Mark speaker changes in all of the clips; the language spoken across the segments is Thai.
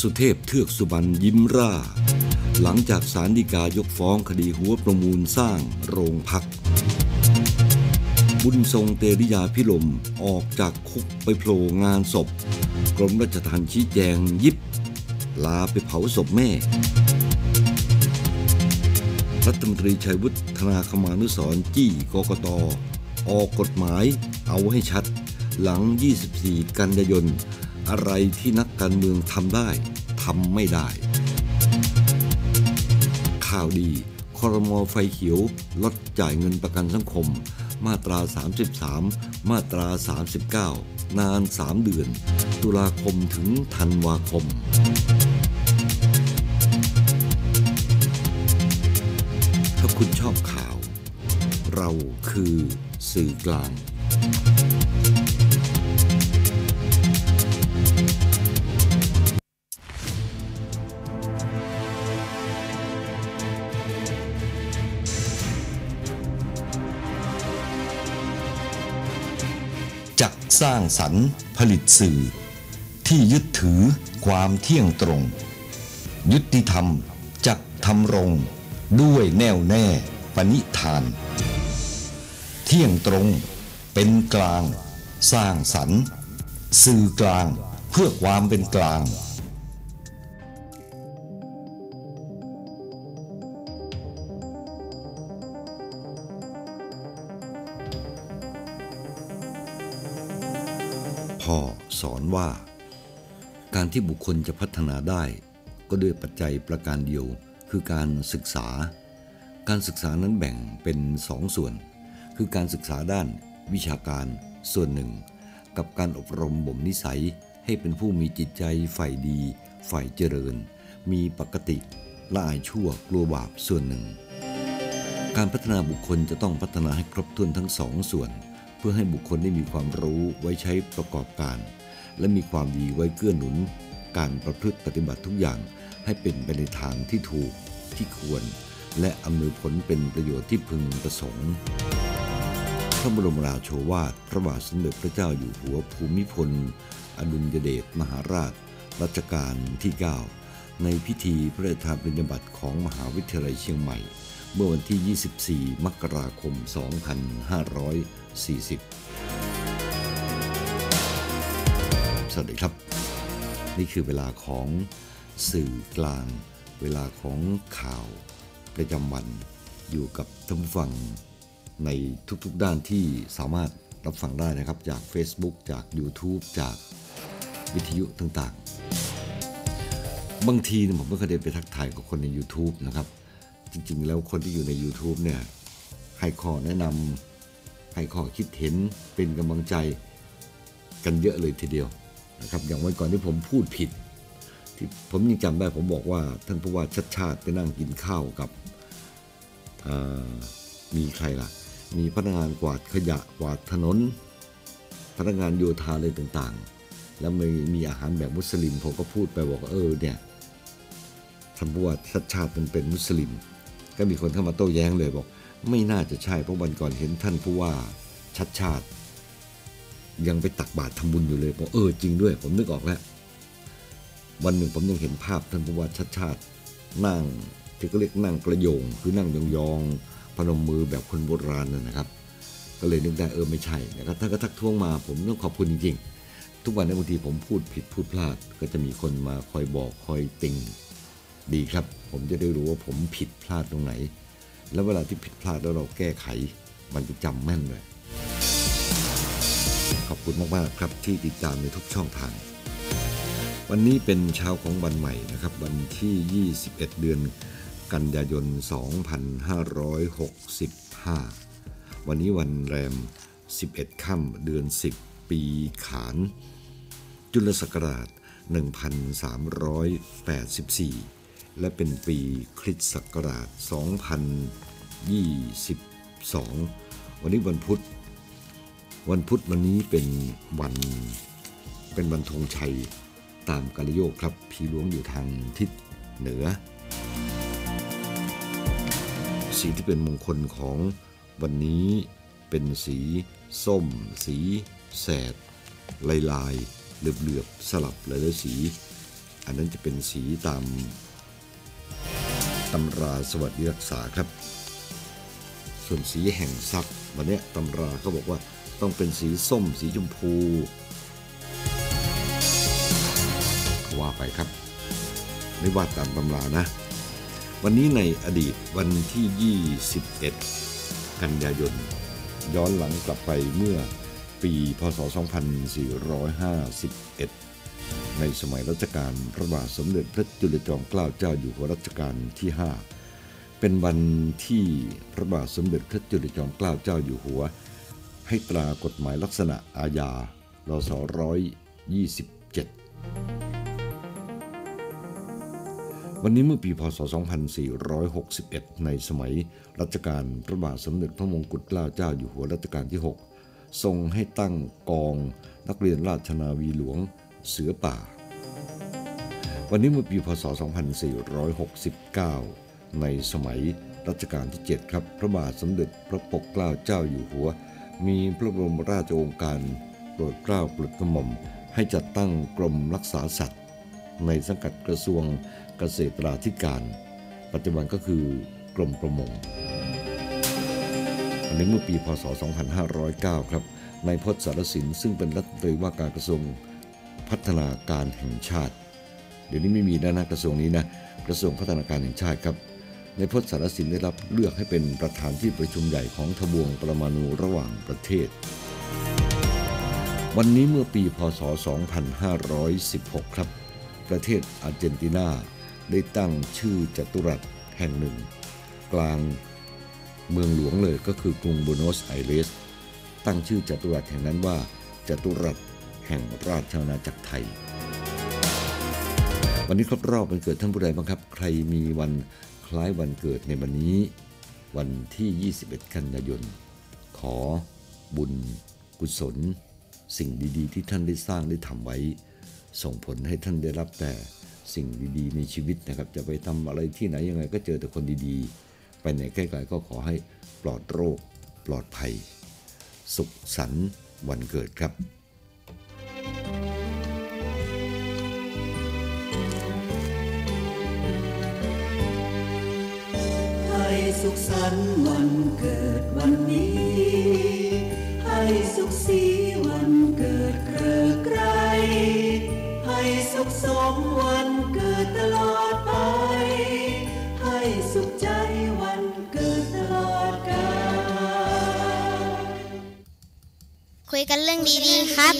Speaker 1: สุเทพเทือกสุบรรณยิ้มร่าหลังจากศาลฎีกายกฟ้องคดีหัวประมูลสร้างโรงพักบุญทรงเตริยาภิรมย์ออกจากคุกไปโผล่งานศพกรมราชทัณฑ์ชี้แจงยิบลาไปเผาศพแม่รัฐมนตรีชัยวุฒิธนาคมานุสรณ์จี้กกต.ออกกฎหมายเอาให้ชัดหลัง24กันยายนอะไรที่นักการเมืองทำได้ทำไม่ได้ข่าวดีครม.ไฟเขียวลดจ่ายเงินประกันสังคมมาตรา33มาตรา39นาน3เดือนตุลาคมถึงธันวาคมถ้าคุณชอบข่าวเราคือสื่อกลางจักสร้างสรรค์ผลิตสื่อที่ยึดถือความเที่ยงตรงยุติธรรมจักทำรงด้วยแน่วแน่ปณิธานเที่ยงตรงเป็นกลางสร้างสรรค์สื่อกลางเพื่อความเป็นกลางพ่อสอนว่าการที่บุคคลจะพัฒนาได้ก็ด้วยปัจจัยประการเดียวคือการศึกษานั้นแบ่งเป็น2 ส่วนคือการศึกษาด้านวิชาการส่วนหนึ่งกับการอบรมบ่มนิสัยให้เป็นผู้มีจิตใจใฝ่ดีใฝ่เจริญมีปกติละอายชั่วกลัวบาปส่วนหนึ่งการพัฒนาบุคคลจะต้องพัฒนาให้ครบถ้วนทั้ง2 ส่วนเพื่อให้บุคคลได้มีความรู้ไว้ใช้ประกอบการและมีความดีไว้เกื้อหนุนการประพฤติปฏิบัติทุกอย่างให้เป็นไปในทางที่ถูกที่ควรและอำนวยผลเป็นประโยชน์ที่พึงประสงค์พระบรมราโชวาทพระบาทสมเด็จพระเจ้าอยู่หัวภูมิพลอดุลยเดชมหาราชรัชกาลที่ 9ในพิธีพระราชทานปริญญาบัตรของมหาวิทยาลัยเชียงใหม่เมื่อวันที่24มกราคม2540สวัสดีครับนี่คือเวลาของสื่อกลางเวลาของข่าวประจำวันอยู่กับท่านผู้ฟังในทุกๆด้านที่สามารถรับฟังได้นะครับจาก Facebook จาก YouTube จากวิทยุต่างๆบางทีผมไม่เคยได้ไปทักทายกับคนใน YouTube นะครับจริงๆแล้วคนที่อยู่ใน YouTube เนี่ยให้ข้อแนะนำให้ข้อคิดเห็นเป็นกำลังใจกันเยอะเลยทีเดียวนะครับอย่างวันก่อนที่ผมพูดผิดที่ผมยังจำได้ผมบอกว่าท่านผู้ว่าชัดชาติไปนั่งกินข้าวกับมีใครล่ะมีพนักงานกวาดขยะกวาดถนนพนักงานโยธาอะไรต่างๆแล้วมีอาหารแบบมุสลิมผมก็พูดไปบอกเนี่ยท่านผู้ว่าชัดชาติมันเป็นมุสลิมก็มีคนเข้ามาโต้แย้งเลยบอกไม่น่าจะใช่เพราะวันก่อนเห็นท่านผู้ว่าชัดชาติยังไปตักบาตรทำบุญอยู่เลยบอกจริงด้วยผมนึกออกแล้ววันหนึ่งผมยังเห็นภาพท่านผู้ว่าชัดชาตินั่งที่ก็เรียกนั่งกระโยงคือนั่งยองๆพนมมือแบบคนโบราณนะครับก็เลยนึกได้ไม่ใช่นะครับท่านก็ทักท้วงมาผมต้องขอบคุณจริงๆทุกวันนี้บางทีผมพูดผิดพูดพลาดก็จะมีคนมาคอยบอกคอยติงดีครับผมจะได้รู้ว่าผมผิดพลาดตรงไหนแล้วเวลาที่ผิดพลาดแล้วเราแก้ไขมันจะจำแม่นเลยขอบคุณมากๆครับที่ติดตามในทุกช่องทางวันนี้เป็นเช้าของวันใหม่นะครับวันที่21เดือนกันยายน2565วันนี้วันแรม11ค่ำเดือน10ปีขานจุลศักราช1384และเป็นปีคริสต์ศักราช2022วันนี้วันพุธวันนี้เป็นวันธงชัยตามกาลโยกครับผีหลวงอยู่ทางทิศเหนือสีที่เป็นมงคลของวันนี้เป็นสีส้มสีแสดลายเหลือบๆสลับหลายๆสีอันนั้นจะเป็นสีตามตำราสวัสดิรักษาครับส่วนสีแห่งทรัพย์วันนี้ตำราเขาบอกว่าต้องเป็นสีส้มสีชมพูว่าไปครับไม่ว่าตามตำรานะวันนี้ในอดีตวันที่21กันยายนย้อนหลังกลับไปเมื่อปีพศ2451ในสมัยรัชกาลพระบาทสมเด็จพระจุลจอมเกล้าเจ้าอยู่หัวรัชกาลที่5เป็นวันที่พระบาทสมเด็จพระจุลจอมเกล้าเจ้าอยู่หัวให้ตรากฎหมายลักษณะอาญารศ127วันนี้เมื่อปีพศ2461ในสมัยรัชกาลพระบาทสมเด็จพระมงกุฎเกล้าเจ้าอยู่หัวรัชกาลที่6ทรงให้ตั้งกองนักเรียนราชนาวีหลวงเสือป่าวันนี้เมื่อปีพศ2469ในสมัยรัชกาลที่7ครับพระบาทสมเด็จพระปกเกล้าเจ้าอยู่หัวมีพระบรมราชโองการโปรดเกล้าโปรดกระหม่อมให้จัดตั้งกรมรักษาสัตว์ในสังกัดกระทรวงเกษตราธิการปัจจุบันก็คือกรมประมงอันนี้เมื่อปีพศ2509ครับนายพจน์สารสินซึ่งเป็นรัฐมนตรีว่าการกระทรวงพัฒนาการแห่งชาติเดี๋ยวนี้ไม่มีแล้วนะกระทรวงนี้นะกระทรวงพัฒนาการแห่งชาติครับนายพจน์สารสินได้รับเลือกให้เป็นประธานที่ประชุมใหญ่ของทบวงปรมาณูระหว่างประเทศวันนี้เมื่อปีพศ2516ครับประเทศอาร์เจนตินาได้ตั้งชื่อจัตุรัสแห่งหนึ่งกลางเมืองหลวงเลยก็คือกรุงบูโนสไอเรสตั้งชื่อจัตุรัสแห่งนั้นว่าจัตุรัสแห่งราชอาณาจักรไทยวันนี้ครบรอบวันเกิดท่านผู้ใดบ้างครับใครมีวันคล้ายวันเกิดในวันนี้วันที่21กันยายนขอบุญกุศลสิ่งดีๆที่ท่านได้สร้างได้ทำไว้ส่งผลให้ท่านได้รับแต่สิ่งดีๆในชีวิตนะครับจะไปทำอะไรที่ไหนยังไงก็เจอแต่คนดีๆไปไหนใกล้ๆก็ขอให้ปลอดโรคปลอดภัยสุขสันต์วันเกิดครับ
Speaker 2: ให้สุขสันต์วันเกิดวันนี้ให้สุขสีวันเกิดเกริกไกรให้สุขสมวันเกิดตลอดไปให้สุขใจวันเกิดตลอดกาล
Speaker 3: คุยกันเรื่องดีๆครับ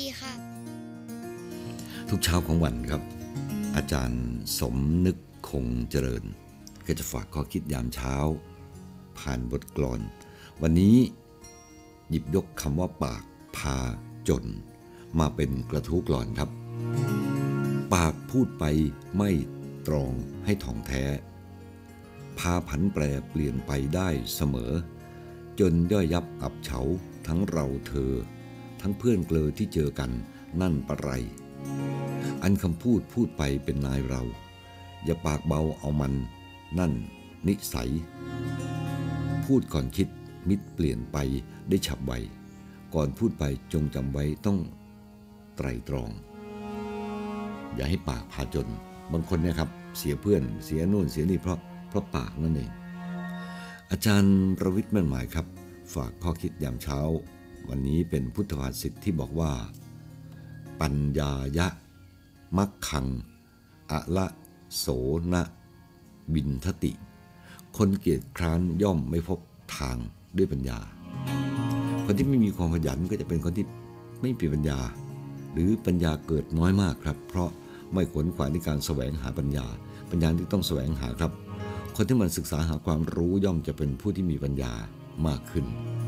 Speaker 1: ทุกเช้าของวันครับอาจารย์สมนึกคงเจริญก็จะฝากข้อคิดยามเช้าผ่านบทกลอนวันนี้หยิบยกคำว่าปากพาจนมาเป็นกระทู้กลอนครับปากพูดไปไม่ตรองให้ถ่องแท้พาผันแปรเปลี่ยนไปได้เสมอจนย่อยยับอับเฉาทั้งเราเธอทั้งเพื่อนเกลอที่เจอกันนั่นปะไรอันคำพูดพูดไปเป็นนายเราอย่าปากเบาเอามันนั่นนิสัยพูดก่อนคิดมิตรเปลี่ยนไปได้ฉับไวก่อนพูดไปจงจำไว้ต้องไตร่ตรองอย่าให้ปากพาจนบางคนเนี่ยครับเสียเพื่อนเสียนู่นเสียนี่เพราะปากนั่นเองอาจารย์ประวิตรแม่นหมายครับฝากข้อคิดยามเช้าวันนี้เป็นพุทธภาษิตที่บอกว่าปัญญายะมักขังอะละโสนะบินทติคนเกียจคร้านย่อมไม่พบทางด้วยปัญญาคนที่ไม่มีความขยันก็จะเป็นคนที่ไม่มีปัญญาหรือปัญญาเกิดน้อยมากครับเพราะไม่ขวนขวายในการแสวงหาปัญญาที่ต้องแสวงหาครับคนที่มันศึกษาหาความรู้ย่อมจะเป็นผู้ที่มีปัญญามากขึ้น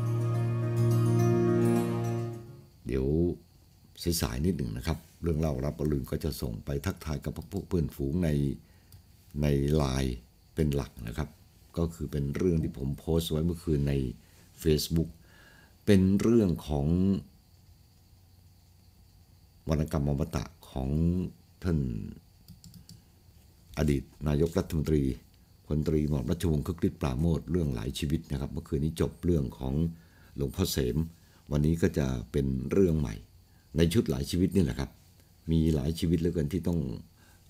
Speaker 1: เดี๋ยวสายๆนิดหนึ่งนะครับเรื่องเล่ารับประลืมก็จะส่งไปทักทายกับพวกเพื่อนฝูงในไลน์เป็นหลักนะครับก็คือเป็นเรื่องที่ผมโพสต์ไว้เมื่อคืนใน Facebook เป็นเรื่องของวรรณกรรมอมตะของท่านอดีตนายกรัฐมนตรีพลตรีหม่อมราชวงศ์คึกฤทธิ์ปราโมชเรื่องหลายชีวิตนะครับเมื่อคืนนี้จบเรื่องของหลวงพ่อเสมวันนี้ก็จะเป็นเรื่องใหม่ในชุดหลายชีวิตนี่แหละครับมีหลายชีวิตเหลือเกินที่ต้อง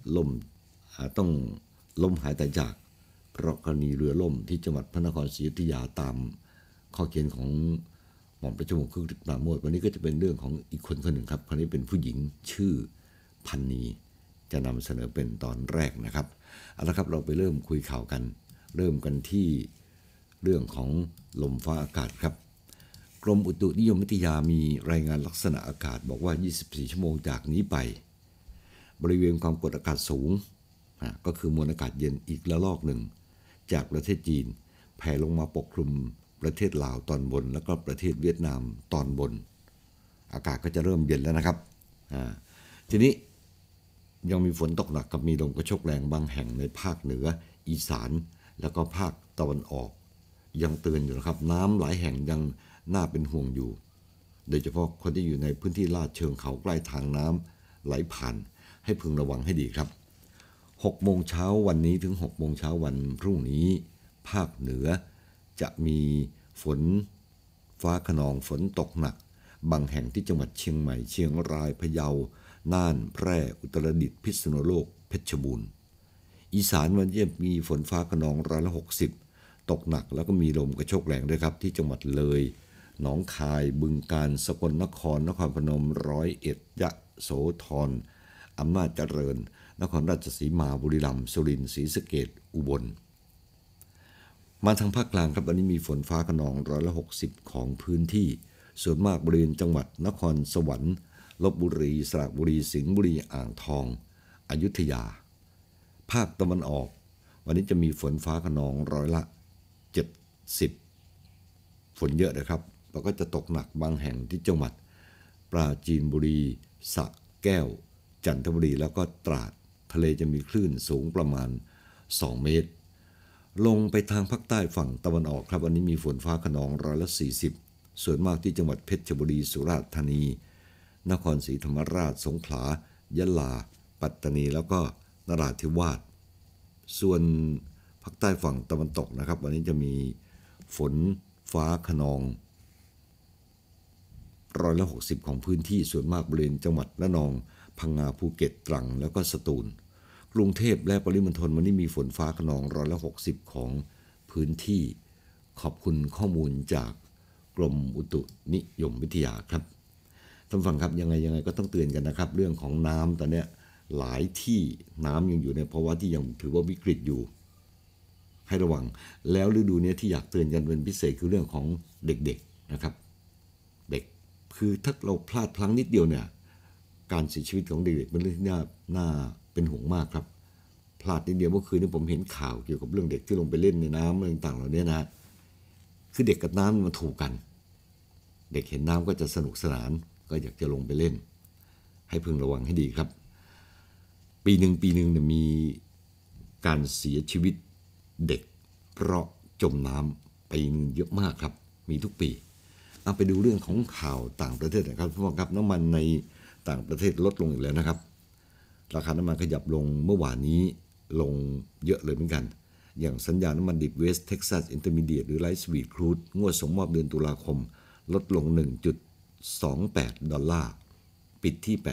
Speaker 1: ล่มต้องล้มหายตายจากเพราะกรณีเรือล่มที่จังหวัดพระนครศรีอยุธยาตามข้อเขียนของหม่อมราชวงศ์คึกฤทธิ์ปราโมชวันนี้ก็จะเป็นเรื่องของอีกคนหนึ่งครับคนนี้เป็นผู้หญิงชื่อพันนีจะนำเสนอเป็นตอนแรกนะครับเอาละครับเราไปเริ่มคุยข่าวกันเริ่มกันที่เรื่องของลมฟ้าอากาศครับกรมอุตุนิยมวิทยามีรายงานลักษณะอากาศบอกว่า24ชั่วโมงจากนี้ไปบริเวณความกดอากาศสูงก็คือมวลอากาศเย็นอีกระลอกหนึ่งจากประเทศจีนแผ่ลงมาปกคลุมประเทศลาวตอนบนแล้วก็ประเทศเวียดนามตอนบนอากาศก็จะเริ่มเย็นแล้วนะครับทีนี้ยังมีฝนตกหนักกับมีลมกระโชกแรงบางแห่งในภาคเหนืออีสานแล้วก็ภาคตะวันออกยังเตือนอยู่นะครับน้ำหลายแห่งยังน่าเป็นห่วงอยู่โดยเฉพาะคนที่อยู่ในพื้นที่ลาดเชิงเขาใกล้ทางน้ำไหลผ่านให้พึงระวังให้ดีครับ6 โมงเช้าวันนี้ถึง6 โมงเช้าวันพรุ่งนี้ภาคเหนือจะมีฝนฟ้าคะนองฝนตกหนักบางแห่งที่จังหวัดเชียงใหม่เชียงรายพะเยาน่านแพร่อุตรดิตถ์พิษณุโลกเพชรบูรณ์อีสานวันนี้มีฝนฟ้าคะนอง160ตกหนักแล้วก็มีลมกระโชกแรงด้วยครับที่จังหวัดเลยหนองคายบึงกาฬสกลนครนครพนม101ยะโสธรอำนาจเจริญนครราชสีมาบุรีรัมย์สุรินทร์ศรีสะเกษอุบลมาทางภาคกลางครับวันนี้มีฝนฟ้าคะนอง160ของพื้นที่ส่วนมากบริเวณจังหวัดนครสวรรค์ลพบุรีสระบุรีสิงห์บุรีอ่างทองอยุธยาภาคตะวันออกวันนี้จะมีฝนฟ้าคะนอง70ฝนเยอะนะครับแล้วก็จะตกหนักบางแห่งที่จังหวัดปราจีนบุรีสระแก้วจันทบุรีแล้วก็ตราดทะเลจะมีคลื่นสูงประมาณ2 เมตรลงไปทางภาคใต้ฝั่งตะวันออกครับวันนี้มีฝนฟ้าคะนอง140ส่วนมากที่จังหวัดเพชรบุรีสุราษฎร์ธานีนครศรีธรรมราชสงขลายะลาปัตตานีแล้วก็นราธิวาสส่วนภาคใต้ฝั่งตะวันตกนะครับวันนี้จะมีฝนฟ้าคะนอง160ของพื้นที่ส่วนมากบริเวณจังหวัดระนองพังงาภูเก็ตตรังแล้วก็สตูลกรุงเทพและปริมณฑลวันนี้มีฝนฟ้าคะนอง160ของพื้นที่ขอบคุณข้อมูลจากกรมอุตุนิยมวิทยาครับท่านฟังครับยังไงก็ต้องเตือนกันนะครับเรื่องของน้ำตอนนี้หลายที่น้ำยังอยู่ในภาวะที่ยังถือว่าวิกฤตอยู่ให้ระวังแล้วฤดูนี้ที่อยากเตือนกันเป็นพิเศษคือเรื่องของเด็กๆนะครับเด็กคือถ้าเราพลาดพลั้งนิดเดียวเนี่ยการเสียชีวิตของเด็กๆเป็นเรื่องที่น่าเป็นห่วงมากครับพลาดนิดเดียวเมื่อคืนนี้ผมเห็นข่าวเกี่ยวกับเรื่องเด็กที่ลงไปเล่นในน้ำอะไรต่างๆเหล่านี้นะคือเด็กกับน้ำมันถูกกันเด็กเห็นน้ำก็จะสนุกสนานก็อยากจะลงไปเล่นให้พึงระวังให้ดีครับปีหนึ่งเนี่ยมีการเสียชีวิตเด็กเพราะจมน้ำปีนึงเยอะมากครับมีทุกปีเอาไปดูเรื่องของข่าวต่างประเทศนะครับทุกท่านครับน้ำมันในต่างประเทศลดลงอีกแล้วนะครับราคาน้ำมันขยับลงเมื่อวานนี้ลงเยอะเลยเหมือนกันอย่างสัญญาน้ำมันดิบเวสต์เท็กซัสอินเตอร์มีเดียตหรือไลท์สวีทครูดงวดส่งมอบเดือนตุลาคมลดลง 1.28 ดอลลาร์ปิดที่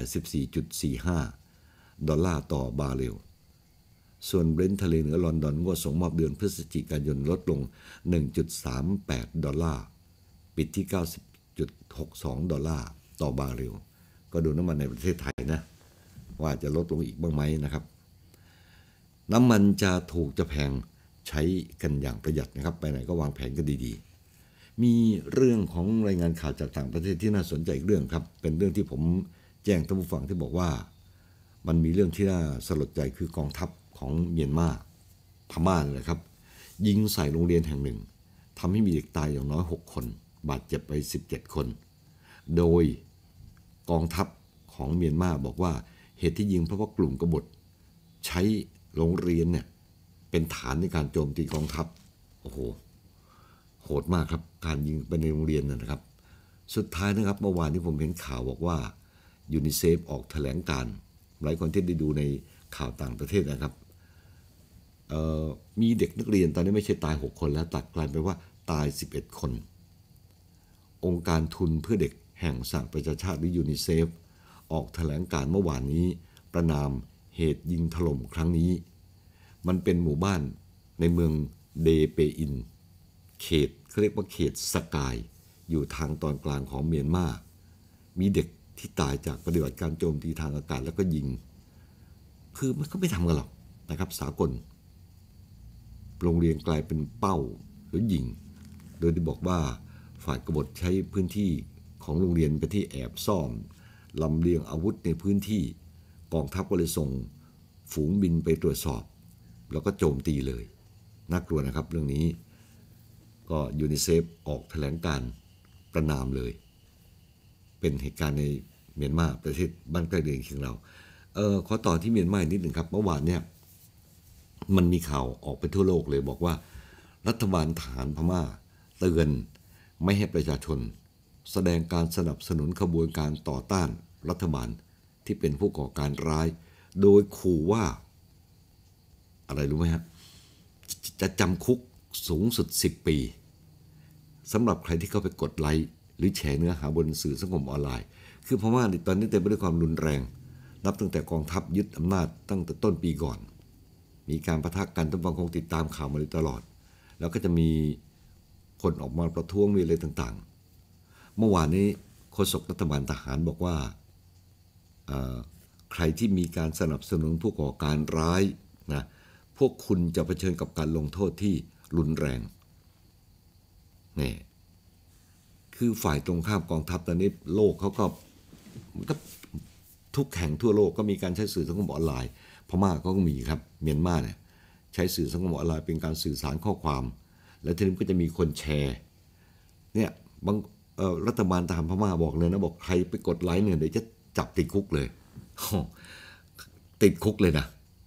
Speaker 1: 84.45 ดอลลาร์ต่อบาร์เรลส่วนเบรนท์ทะเลเหนือลอนดอนงวดส่งมอบเดือนพฤศจิกายนลดลง 1.38 ดอลลาร์ปิดที่ 90.62 ดอลลาร์ต่อบาร์เรลก็ดูน้ำมันในประเทศไทยนะว่าจะลดลงอีกบ้างไหมนะครับน้ำมันจะถูกจะแพงใช้กันอย่างประหยัดนะครับไปไหนก็วางแผนกันดีๆมีเรื่องของรายงานข่าวจากต่างประเทศที่น่าสนใจอีกเรื่องครับเป็นเรื่องที่ผมแจ้งท่านผู้ฟังที่บอกว่ามันมีเรื่องที่น่าสลดใจคือกองทัพของเมียนมาพม่าเลยครับยิงใส่โรงเรียนแห่งหนึ่งทำให้มีเด็กตายอย่างน้อย6 คนบาดเจ็บไป17 คนโดยกองทัพของเมียนมาบอกว่าเหตุที่ยิงเพราะว่ากลุ่มกบฏใช้โรงเรียนเนี่ยเป็นฐานในการโจมตีกองทัพโอ้โหโหดมากครับการยิงไปในโรงเรียนนะครับสุดท้ายนะครับเมื่อวานที่ผมเห็นข่าวบอกว่ายูนิเซฟออกแถลงการหลายคนที่ได้ดูในข่าวต่างประเทศนะครับมีเด็กนักเรียนตอนนี้ไม่ใช่ตาย6 คนแล้วตัดกลายเป็นว่าตาย11 คนองค์การทุนเพื่อเด็กแห่งสหประชาชาติหรือยูนิเซฟออกแถลงการเมื่อวานนี้ประณามเหตุยิงถล่มครั้งนี้มันเป็นหมู่บ้านในเมืองเดเปอินเขตเขาเรียกว่าเขตสกายอยู่ทางตอนกลางของเมียนมามีเด็กที่ตายจากปฏิบัติการโจมตีทางอากาศแล้วก็ยิงคือมันก็ไม่ทำกันหรอกนะครับสากลโรงเรียนกลายเป็นเป้าหรือยิงโดยที่บอกว่าฝ่ายกบฏใช้พื้นที่ของโรงเรียนเป็นที่แอบซ่อนลำเลียงอาวุธในพื้นที่กองทัพก็เลยส่งฝูงบินไปตรวจสอบแล้วก็โจมตีเลยน่ากลัวนะครับเรื่องนี้ก็ยูนิเซฟออกแถลงการประณามเลยเป็นเหตุการณ์ในเมียนมาประเทศบ้านใกล้เรือนเคียงเราขอต่อที่เมียนมานิดหนึ่งครับเมื่อวานเนี่ยมันมีข่าวออกไปทั่วโลกเลยบอกว่ารัฐบาลทหารพม่าเตือนไม่ให้ประชาชนแสดงการสนับสนุนขบวนการต่อต้านรัฐบาลที่เป็นผู้ก่อการร้ายโดยขู่ว่าอะไรรู้ไหมครับจะจำคุกสูงสุด10 ปีสำหรับใครที่เข้าไปกดไลค์หรือแชร์เนื้อหาบนสื่อสังคมออนไลน์คือพม่าตอนนี้เต็มไปด้วยความรุนแรงนับตั้งแต่กองทัพยึดอำนาจตั้งแต่ต้นปีก่อนมีการปะทะกันต้องคงติดตามข่าวมาโดยตลอดแล้วก็จะมีคนออกมาประท้วงมีอะไรต่างๆเมื่อวานนี้โฆษกรัฐบาลทหารบอกว่าใครที่มีการสนับสนุนผู้ก่อการร้ายนะพวกคุณจะเผชิญกับการลงโทษที่รุนแรงนี่คือฝ่ายตรงข้ามกองทัพตอนนี้โลกเขาก็ทุกแห่งทั่วโลกก็มีการใช้สื่อสังคมออนไลน์พม่าก็มีครับเมียนมาเนี่ยใช้สื่อสังคมออนไลน์เป็นการสื่อสารข้อความแล้วทีนี้ก็จะมีคนแชร์เนี่ยบางรัฐบาลทหารพม่าบอกเลยนะบอกใครไปกดไลค์เนี่ยเดี๋ยวจะจับติดคุกเลยติดคุกเลยนะ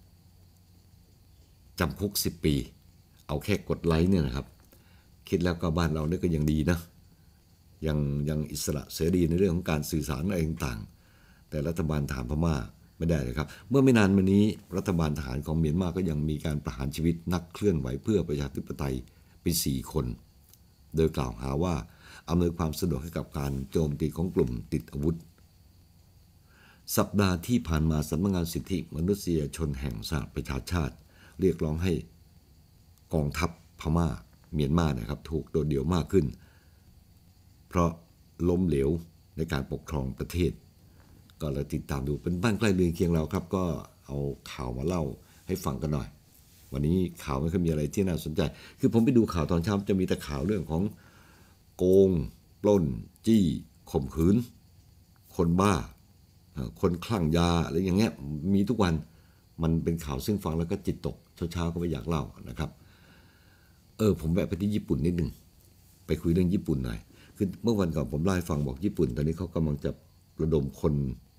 Speaker 1: จำคุก10 ปีเอาแค่กดไลค์เนี่ยนะครับคิดแล้วก็บ้านเราเนี่ยก็ยังดีนะยังอิสระเสรีในเรื่องของการสื่อสารอะไรต่างๆแต่รัฐบาลทหารพม่าไม่ได้เลยครับเมื่อไม่นานมานี้รัฐบาลทหารของเมียนมาก็ยังมีการประหารชีวิตนักเคลื่อนไหวเพื่อประชาธิปไตยไป4 คนโดยกล่าวหาว่าอำนวยความสะดวกให้กับการโจมตีของกลุ่มติดอาวุธสัปดาห์ที่ผ่านมาสำนักงานสิทธิมนุษยชนแห่งสหประชาชาติเรียกร้องให้กองทัพพม่าเมียนมานะครับถูกโดดเดี่ยวมากขึ้นเพราะล้มเหลวในการปกครองประเทศก็เลยติดตามดูเป็นบ้านใกล้เรือนเคียงเราครับก็เอาข่าวมาเล่าให้ฟังกันหน่อยวันนี้ข่าวไม่ค่อยมีอะไรที่น่าสนใจคือผมไปดูข่าวตอนเช้าจะมีแต่ข่าวเรื่องของโกงปล้นจี้ข่มขืนคนบ้าคนคลั่งยาอะไรอย่างเงี้ยมีทุกวันมันเป็นข่าวซึ่งฟังแล้วก็จิตตกเช้าๆก็ไม่อยากเล่านะครับผมแวะไปที่ญี่ปุ่นนิดนึงไปคุยเรื่องญี่ปุ่นหน่อยคือเมื่อวันก่อนผมเล่าให้ฟังบอกญี่ปุ่นตอนนี้เขากำลังจะระดมคน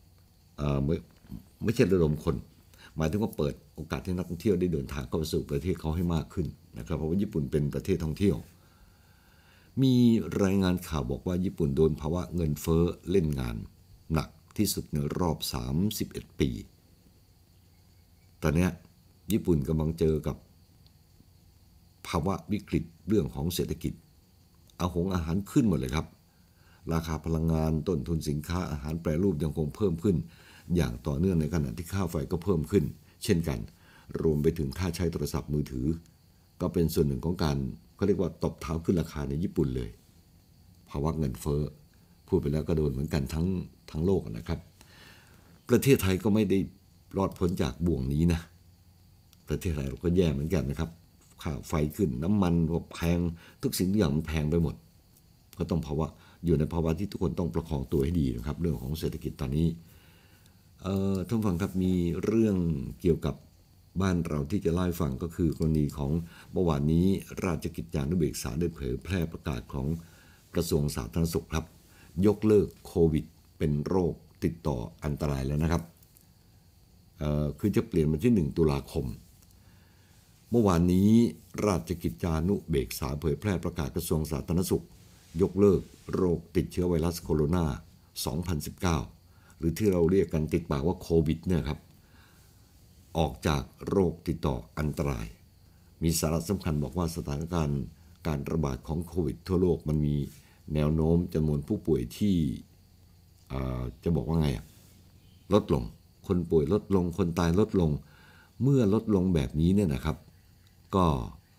Speaker 1: ไม่ใช่ระดมคนหมายถึงว่าเปิดโอกาสให้นักท่องเที่ยวได้เดินทางเข้าไปสู่ประเทศเขาให้มากขึ้นนะครับเพราะว่าญี่ปุ่นเป็นประเทศท่องเที่ยวมีรายงานข่าวบอกว่าญี่ปุ่นโดนภาวะเงินเฟ้อเล่นงานหนักที่สุดในรอบ31 ปีตอนนี้ญี่ปุ่นกำลังเจอกับภาวะวิกฤตเรื่องของเศรษฐกิจอาหารขึ้นหมดเลยครับราคาพลังงานต้นทุนสินค้าอาหารแปรรูปยังคงเพิ่มขึ้นอย่างต่อเนื่องในขณะที่ค่าไฟก็เพิ่มขึ้นเช่นกันรวมไปถึงค่าใช้โทรศัพท์มือถือก็เป็นส่วนหนึ่งของการเขาเรียกว่าตบเท้าขึ้นราคาในญี่ปุ่นเลยภาวะเงินเฟ้อพูดไปแล้วก็โดนเหมือนกันทั้งโลกนะครับประเทศไทยก็ไม่ได้รอดพ้นจากบ่วงนี้นะประเทศไทยเราก็แย่เหมือนกันนะครับค่าไฟขึ้นน้ำมันก็แพงทุกสิ่งทุกอย่างมันแพงไปหมดก็ต้องอยู่ในภาวะที่ทุกคนต้องประคองตัวให้ดีนะครับเรื่องของเศรษฐกิจตอนนี้ท่านฟังครับมีเรื่องเกี่ยวกับบ้านเราที่จะเล่าให้ฟังก็คือกรณีของเมื่อวานนี้ราชกิจจานุเบกษาได้เผยแพร่ประกาศของกระทรวงสาธารณสุขครับยกเลิกโควิดเป็นโรคติดต่ออันตรายแล้วนะครับคือจะเปลี่ยนมาที่1 ตุลาคมเมื่อวานนี้ราชกิจจานุเบกษาเผยแพร่ประกาศกระทรวงสาธารณสุขยกเลิกโรคติดเชื้อไวรัสโคโรนา 2019 หรือที่เราเรียกกันติดปากว่าโควิดเนี่ยครับออกจากโรคติดต่ออันตรายมีสาระสำคัญบอกว่าสถานการณ์การระบาดของโควิดทั่วโลกมันมีแนวโน้มจำนวนผู้ป่วยที่จะบอกว่าไงลดลงคนป่วยลดลงคนตายลดลงเมื่อลดลงแบบนี้เนี่ยนะครับก็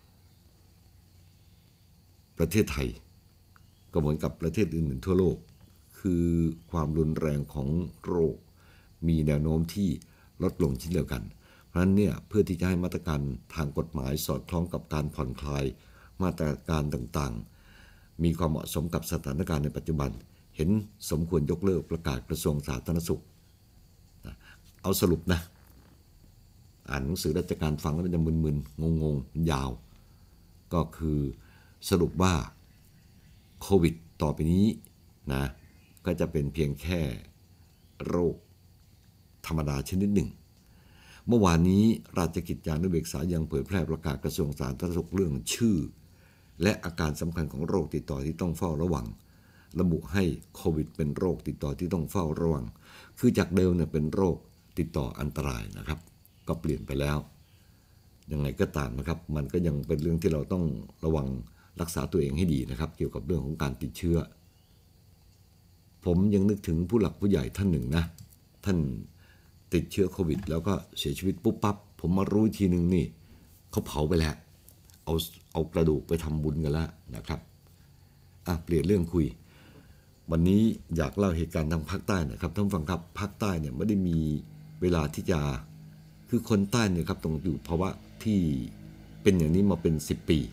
Speaker 1: ประเทศไทยก็เหมือนกับประเทศอื่นๆทั่วโลกคือความรุนแรงของโรคมีแนวโน้มที่ลดลงเช่นเดียวกันเพราะฉะนั้นเนี่ยเพื่อที่จะให้มาตรการทางกฎหมายสอดคล้องกับการผ่อนคลายมาตรการต่างๆมีความเหมาะสมกับสถานการณ์ในปัจจุบันเห็นสมควรยกเลิกประกาศกระทรวงสาธารณสุขเอาสรุปนะอ่านหนังสือราชการฟังแล้วมันจะมึนๆงงๆยาวก็คือสรุปว่าโควิดต่อไปนี้นะก็จะเป็นเพียงแค่โรคธรรมดาชนิดหนึ่งเมื่อวานนี้ราชกิจจานุเบกษายังเผยแพร่ประกาศกระทรวงสาธารณสุขเรื่องชื่อและอาการสำคัญของโรคติดต่อที่ต้องเฝ้าระวังระบุให้โควิดเป็นโรคติดต่อที่ต้องเฝ้าระวังคือจากเดิมเนี่ยเป็นโรคติดต่ออันตรายนะครับก็เปลี่ยนไปแล้วยังไงก็ตามนะครับมันก็ยังเป็นเรื่องที่เราต้องระวังรักษาตัวเองให้ดีนะครับเกี่ยวกับเรื่องของการติดเชื้อผมยังนึกถึงผู้หลักผู้ใหญ่ท่านหนึ่งนะท่านติดเชื้อโควิดแล้วก็เสียชีวิตปุ๊บปั๊บผมมารู้ทีนึงนี่เขาเผาไปแล้วเอากระดูกไปทำบุญกันแล้วนะครับเปลี่ยนเรื่องคุยวันนี้อยากเล่าเหตุการณ์ทางภาคใต้นะครับท่านฟังครับภาคใต้เนี่ยไม่ได้มีเวลาที่จะคือคนใต้เนี่ยครับต้องอยู่ภาวะที่เป็นอย่างนี้มาเป็น10 ปี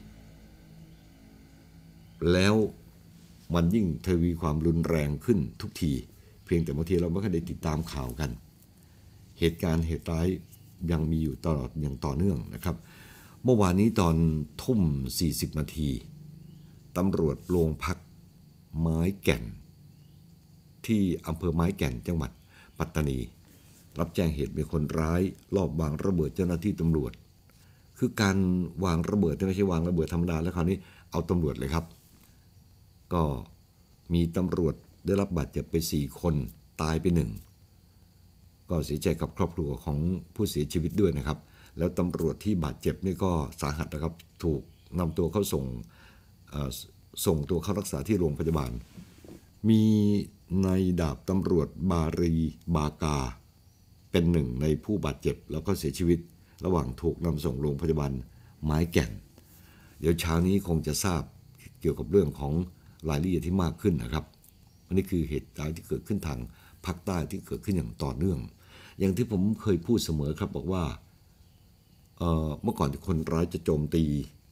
Speaker 1: แล้วมันยิ่งทวีความรุนแรงขึ้นทุกทีเพียงแต่บางทีเราไม่ค่อยได้ติดตามข่าวกันเหตุร้ายยังมีอยู่ตลอดอย่างต่อเนื่องนะครับเมื่อวานนี้ตอนทุ่ม40 นาทีตำรวจโรงพักไม้แก่นที่อำเภอไม้แก่นจังหวัดปัตตานีรับแจ้งเหตุมีคนร้ายลอบวางระเบิดเจ้าหน้าที่ตำรวจคือการวางระเบิดไม่ใช่วางระเบิดธรรมดาแล้วคราวนี้เอาตำรวจเลยครับก็มีตำรวจได้รับบาดเจ็บไป4 คนตายไป1ก็เสียใจกับครอบครัวของผู้เสียชีวิตด้วยนะครับแล้วตำรวจที่บาดเจ็บนี่ก็สาหัสนะครับถูกนำตัวเข้าส่งตัวเข้ารักษาที่โรงพยาบาลมีนายดาบตำรวจบารีบากาเป็นหนึ่งในผู้บาดเจ็บแล้วก็เสียชีวิตระหว่างถูกนำส่งโรงพยาบาลไม้แก่นเดี๋ยวเช้านี้คงจะทราบเกี่ยวกับเรื่องของรายละเอียดที่มากขึ้นนะครับอันนี้คือเหตุการณ์ที่เกิดขึ้นทางภาคใต้ที่เกิดขึ้นอย่างต่อเนื่องอย่างที่ผมเคยพูดเสมอครับบอกว่าเมื่อก่อนที่คนร้ายจะโจมตี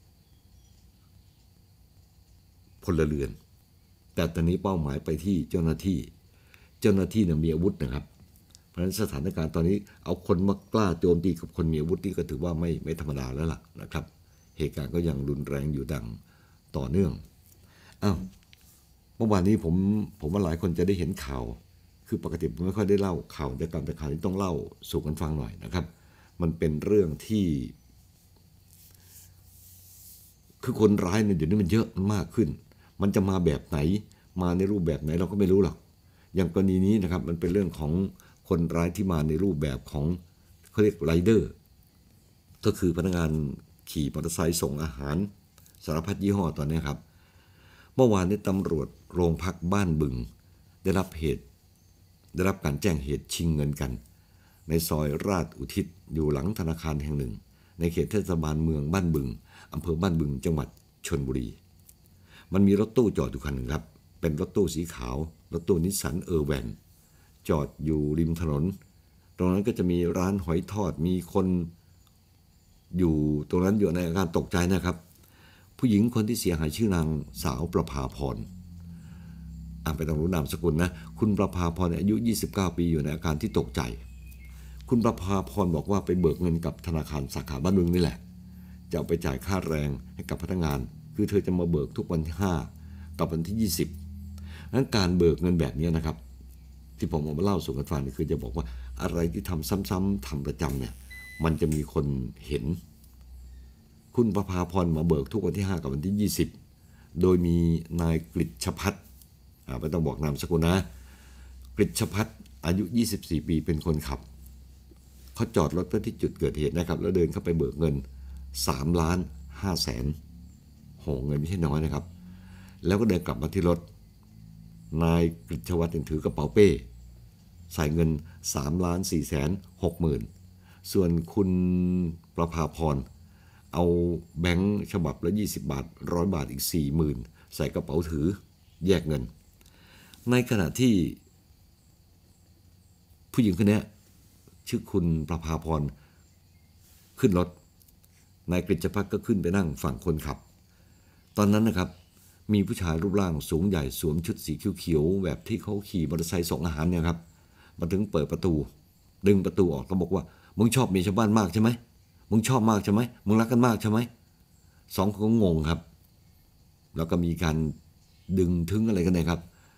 Speaker 1: พลเรือนแต่ตอนนี้เป้าหมายไปที่เจ้าหน้าที่เนี่ยมีอาวุธนะครับเพราะฉะนั้นสถานการณ์ตอนนี้เอาคนมากล้าโจมตีกับคนมีอาวุธนี่ก็ถือว่าไม่ธรรมดาแล้วล่ะนะครับเหตุการณ์ก็ยังรุนแรงอยู่ดังต่อเนื่องเมื่อวานนี้ผมว่าหลายคนจะได้เห็นข่าวคือปกติผมไม่ค่อยได้เล่าข่าวแต่ข่าวนี้ต้องเล่าสู่กันฟังหน่อยนะครับมันเป็นเรื่องที่คือคนร้ายเนี่ยเดี๋ยวนี้มันเยอะมันมากขึ้นมันจะมาแบบไหนมาในรูปแบบไหนเราก็ไม่รู้หรอกอย่างกรณีนี้นะครับมันเป็นเรื่องของคนร้ายที่มาในรูปแบบของเขาเรียกไรเดอร์ก็คือพนักงานขี่มอเตอร์ไซค์ส่งอาหารสารพัดยี่ห้อตอนนี้ครับเมื่อวานนี้ตำรวจโรงพักบ้านบึงได้รับการแจ้งเหตุชิงเงินกันในซอยราชอุทิศอยู่หลังธนาคารแห่งหนึ่งในเขตเทศบาลเมืองบ้านบึงอำเภอบ้านบึงจังหวัดชลบุรีมันมีรถตู้จอดอยู่คันหนึ่งครับเป็นรถตู้สีขาวรถตู้นิสสันเออร์แวนจอดอยู่ริมถนนตรงนั้นก็จะมีร้านหอยทอดมีคนอยู่ตรงนั้นอยู่ในอาการตกใจนะครับผู้หญิงคนที่เสียหายชื่อนางสาวประภาพรไปต้องรู้นามสกุลนะคุณประภาพรอายุ29 ปีอยู่ในอาการที่ตกใจคุณประภาพรบอกว่าไปเบิกเงินกับธนาคารสาขาบ้านบึงนี่แหละจะเอาไปจ่ายค่าแรงให้กับพนักงานคือเธอจะมาเบิกทุกวันที่5กับวันที่20นั้นการเบิกเงินแบบนี้นะครับที่ผมเอามาเล่าสู่กันฟังคือจะบอกว่าอะไรที่ทำซ้ำๆทำประจำเนี่ยมันจะมีคนเห็นคุณประภาพรมาเบิกทุกวันที่5กับวันที่20โดยมีนายกฤษพัฒน์ไม่ต้องบอกนามสกุลนะกฤษพัฒน์อายุ24 ปีเป็นคนขับเขาจอดรถไว้ที่จุดเกิดเหตุนะครับแล้วเดินเข้าไปเบิกเงิน3,500,000โหเงินไม่ใช่น้อยนะครับแล้วก็เดินกลับมาที่รถนายกฤษวัฒน์ถือกระเป๋าเป้ใส่เงิน3,460,000ส่วนคุณประภาพรเอาแบงค์ฉบับละ20 บาท100 บาทอีก 40,000ใส่กระเป๋าถือแยกเงินในขณะที่ผู้หญิงคนนี้ชื่อคุณประภาพรขึ้นรถนายกฤษพัฒน์ก็ขึ้นไปนั่งฝั่งคนขับตอนนั้นนะครับมีผู้ชายรูปร่างสูงใหญ่สวมชุดสีเขียวๆแบบที่เขาขี่มอเตอร์ไซค์ส่งอาหารเนี่ยครับมาถึงเปิดประตูดึงประตูออกก็บอกว่ามึงชอบเมียชาวบ้านมากใช่ไหมมึงชอบมากใช่ไหมมึงรักกันมากใช่ไหมสองคนก็งงครับแล้วก็มีการดึงถึงอะไรกันเนี่ยครับ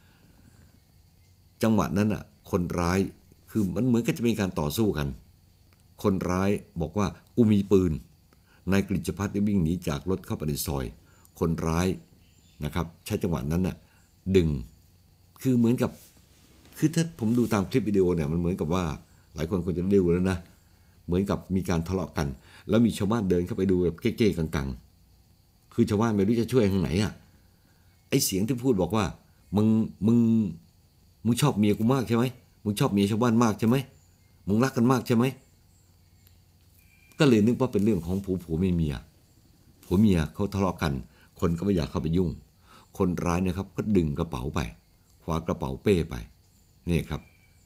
Speaker 1: จังหวะนั้นอ่ะคนร้ายคือมันเหมือนกับจะมีการต่อสู้กันคนร้ายบอกว่ากูมีปืนนายกฤษพัฒน์ได้วิ่งหนีจากรถเข้าไปในซอยคนร้ายนะครับใช้จังหวะนั้นน่ะดึงคือเหมือนกับคือถ้าผมดูตามคลิปวิดีโอเนี่ยมันเหมือนกับว่าหลายคนคงจะได้ดูแล้วนะเหมือนกับมีการทะเลาะกันแล้วมีชาวบ้านเดินเข้าไปดูแบบเก้ๆกังๆคือชาวบ้านไม่รู้จะช่วยทางไหนอ่ะไอ้เสียงที่พูดบอกว่ามึงชอบเมียกูมากใช่ไหมมึงชอบเมียชาวบ้านมากใช่ไหมมึงรักกันมากใช่ไหมก็เลยนึกว่าเป็นเรื่องของผัวเมียเขาทะเลาะกันคนก็ไม่อยากเข้าไปยุ่งคนร้ายเนี่ยครับก็ดึงกระเป๋าไปคว้ากระเป๋าเป้ไปนี่ครับ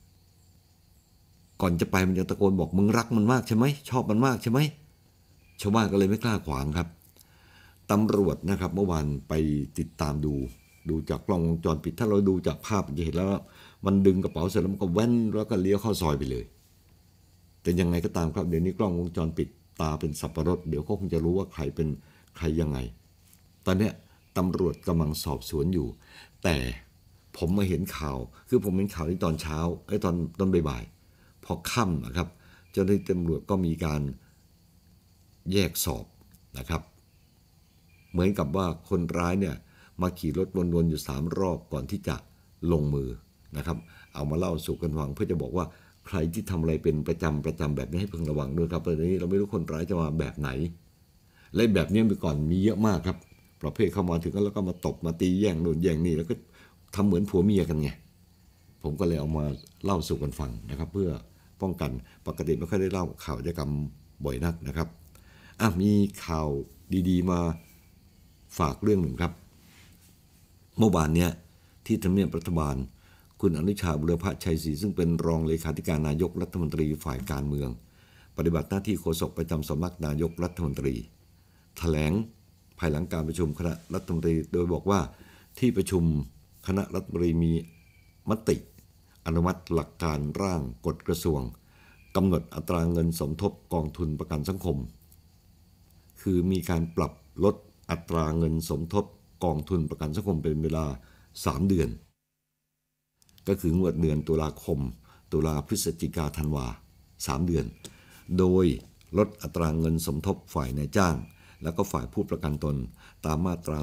Speaker 1: ก่อนจะไปมันยังตะโกนบอกมึงรักมันมากใช่ไหมชอบมันมากใช่ไหมชาวบ้านก็เลยไม่กล้าขวางครับตำรวจนะครับเมื่อวานไปติดตามดูจากกล้องวงจรปิดถ้าเราดูจากภาพจะเห็นแล้วมันดึงกระเป๋าเสร็จแล้วมันก็แว้นแล้วก็เลี้ยวเข้าซอยไปเลยแต่ยังไงก็ตามครับเดี๋ยวนี้กล้องวงจรปิดตาเป็นสับปะรดเดี๋ยวก็คงจะรู้ว่าใครเป็นใครยังไงตอนนี้ตำรวจกำลังสอบสวนอยู่แต่ผมมาเห็นข่าวคือผมเห็นข่าวนี้ตอนเช้าตอนบ่ายพอค่ำนะครับเจ้าหน้าที่ตำรวจก็มีการแยกสอบนะครับเหมือนกับว่าคนร้ายเนี่ยมาขี่รถวนๆอยู่3 รอบก่อนที่จะลงมือนะครับเอามาเล่าสู่กันฟังเพื่อจะบอกว่าใครที่ทำอะไรเป็นประจำแบบนี้ให้พึงระวังด้วยครับตอนนี้เราไม่รู้คนร้ายจะมาแบบไหนและแบบนี้เมื่อก่อนมีเยอะมากครับประเภทเข้ามาถึงแล้วก็มาตบมาตีแย่งโน่นแย่งนี่แล้วก็ทำเหมือนผัวเมียกันไงผมก็เลยเอามาเล่าสู่กันฟังนะครับเพื่อป้องกันปกติไม่ค่อยได้เล่าข่าวอาชญากรรมบ่อยนักนะครับมีข่าวดีๆมาฝากเรื่องหนึ่งครับเมื่อวานเนี่ยที่ทำเนียบรัฐบาลคุณอนุชาบุรพชัยศรีซึ่งเป็นรองเลขาธิการนายกรัฐมนตรีฝ่ายการเมืองปฏิบัติหน้าที่โฆษกประจำสำนักนายกรัฐมนตรีแถลงภายหลังการประชุมคณะรัฐมนตรีโดยบอกว่าที่ประชุมคณะรัฐมนตรีมีมติอนุมัติหลักการร่างกฎกระทรวงกำหนดอัตราเงินสมทบกองทุนประกันสังคมคือมีการปรับลดอัตราเงินสมทบกองทุนประกันสังคมเป็นเวลา3 เดือนก็คืองวดเดือนตุลาคมตุลาพฤศจิกาธันวา3 เดือนโดยลดอัตราเงินสมทบฝ่ายนายจ้างแล้วก็ฝ่ายผู้ประกันตนตามมาตรา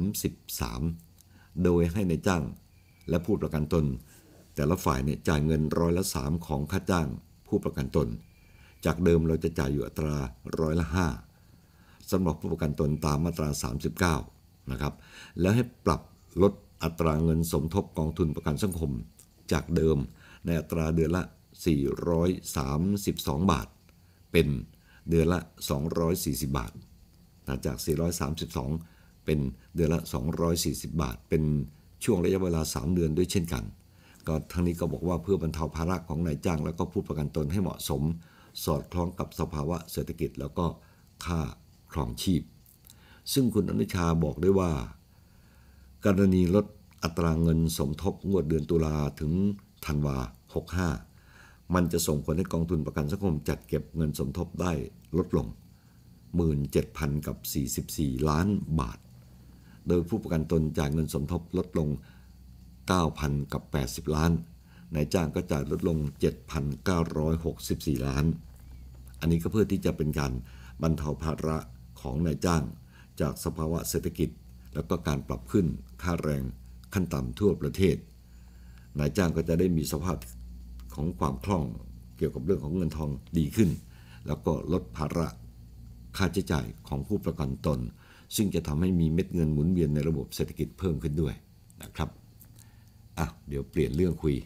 Speaker 1: 33โดยให้นายจ้างและผู้ประกันตนแต่ละฝ่ายเนี่ยจ่ายเงิน3%ของค่าจ้างผู้ประกันตนจากเดิมเราจะจ่ายอยู่อัตรา5%สำหรับผู้ประกันตนตามมาตรา39นะครับแล้วให้ปรับลดอัตราเงินสมทบกองทุนประกันสังคมจากเดิมในอัตราเดือนละ432 บาทเป็นเดือนละ240 บาทจาก432เป็นเดือนละ240 บาทเป็นช่วงระยะเวลา3 เดือนด้วยเช่นกันก็ทั้งนี้ก็บอกว่าเพื่อบรรเทาภาระของนายจ้างแล้วก็ผู้ประกันตนให้เหมาะสมสอดคล้องกับสภาวะเศรษฐกิจแล้วก็ค่าครองชีพซึ่งคุณอนุชาบอกด้วยว่ากรณีลดอัตราเงินสมทบงวดเดือนตุลาถึงธันวา65มันจะส่งผลให้กองทุนประกันสังคมจัดเก็บเงินสมทบได้ลดลง 17,000 กับ 44 ล้านบาทโดยผู้ประกันตนจ่ายเงินสมทบลดลง 9,000 กับ 80 ล้านนายจ้างก็จ่ายลดลง 7,964 ล้านอันนี้ก็เพื่อที่จะเป็นการบรรเทาภาระของนายจ้างจากสภาวะเศรษฐกิจแล้วก็การปรับขึ้นค่าแรงขั้นต่ำทั่วประเทศนายจ้างก็จะได้มีสภาพของความคล่องเกี่ยวกับเรื่องของเงินทองดีขึ้นแล้วก็ลดภาระค่าใช้จ่ายของผู้ประกันตนซึ่งจะทำให้มีเม็ดเงินหมุนเวียนในระบบเศรษฐกิจเพิ่มขึ้นด้วยนะครับเดี๋ยวเปลี่ยนเรื่องคุยไป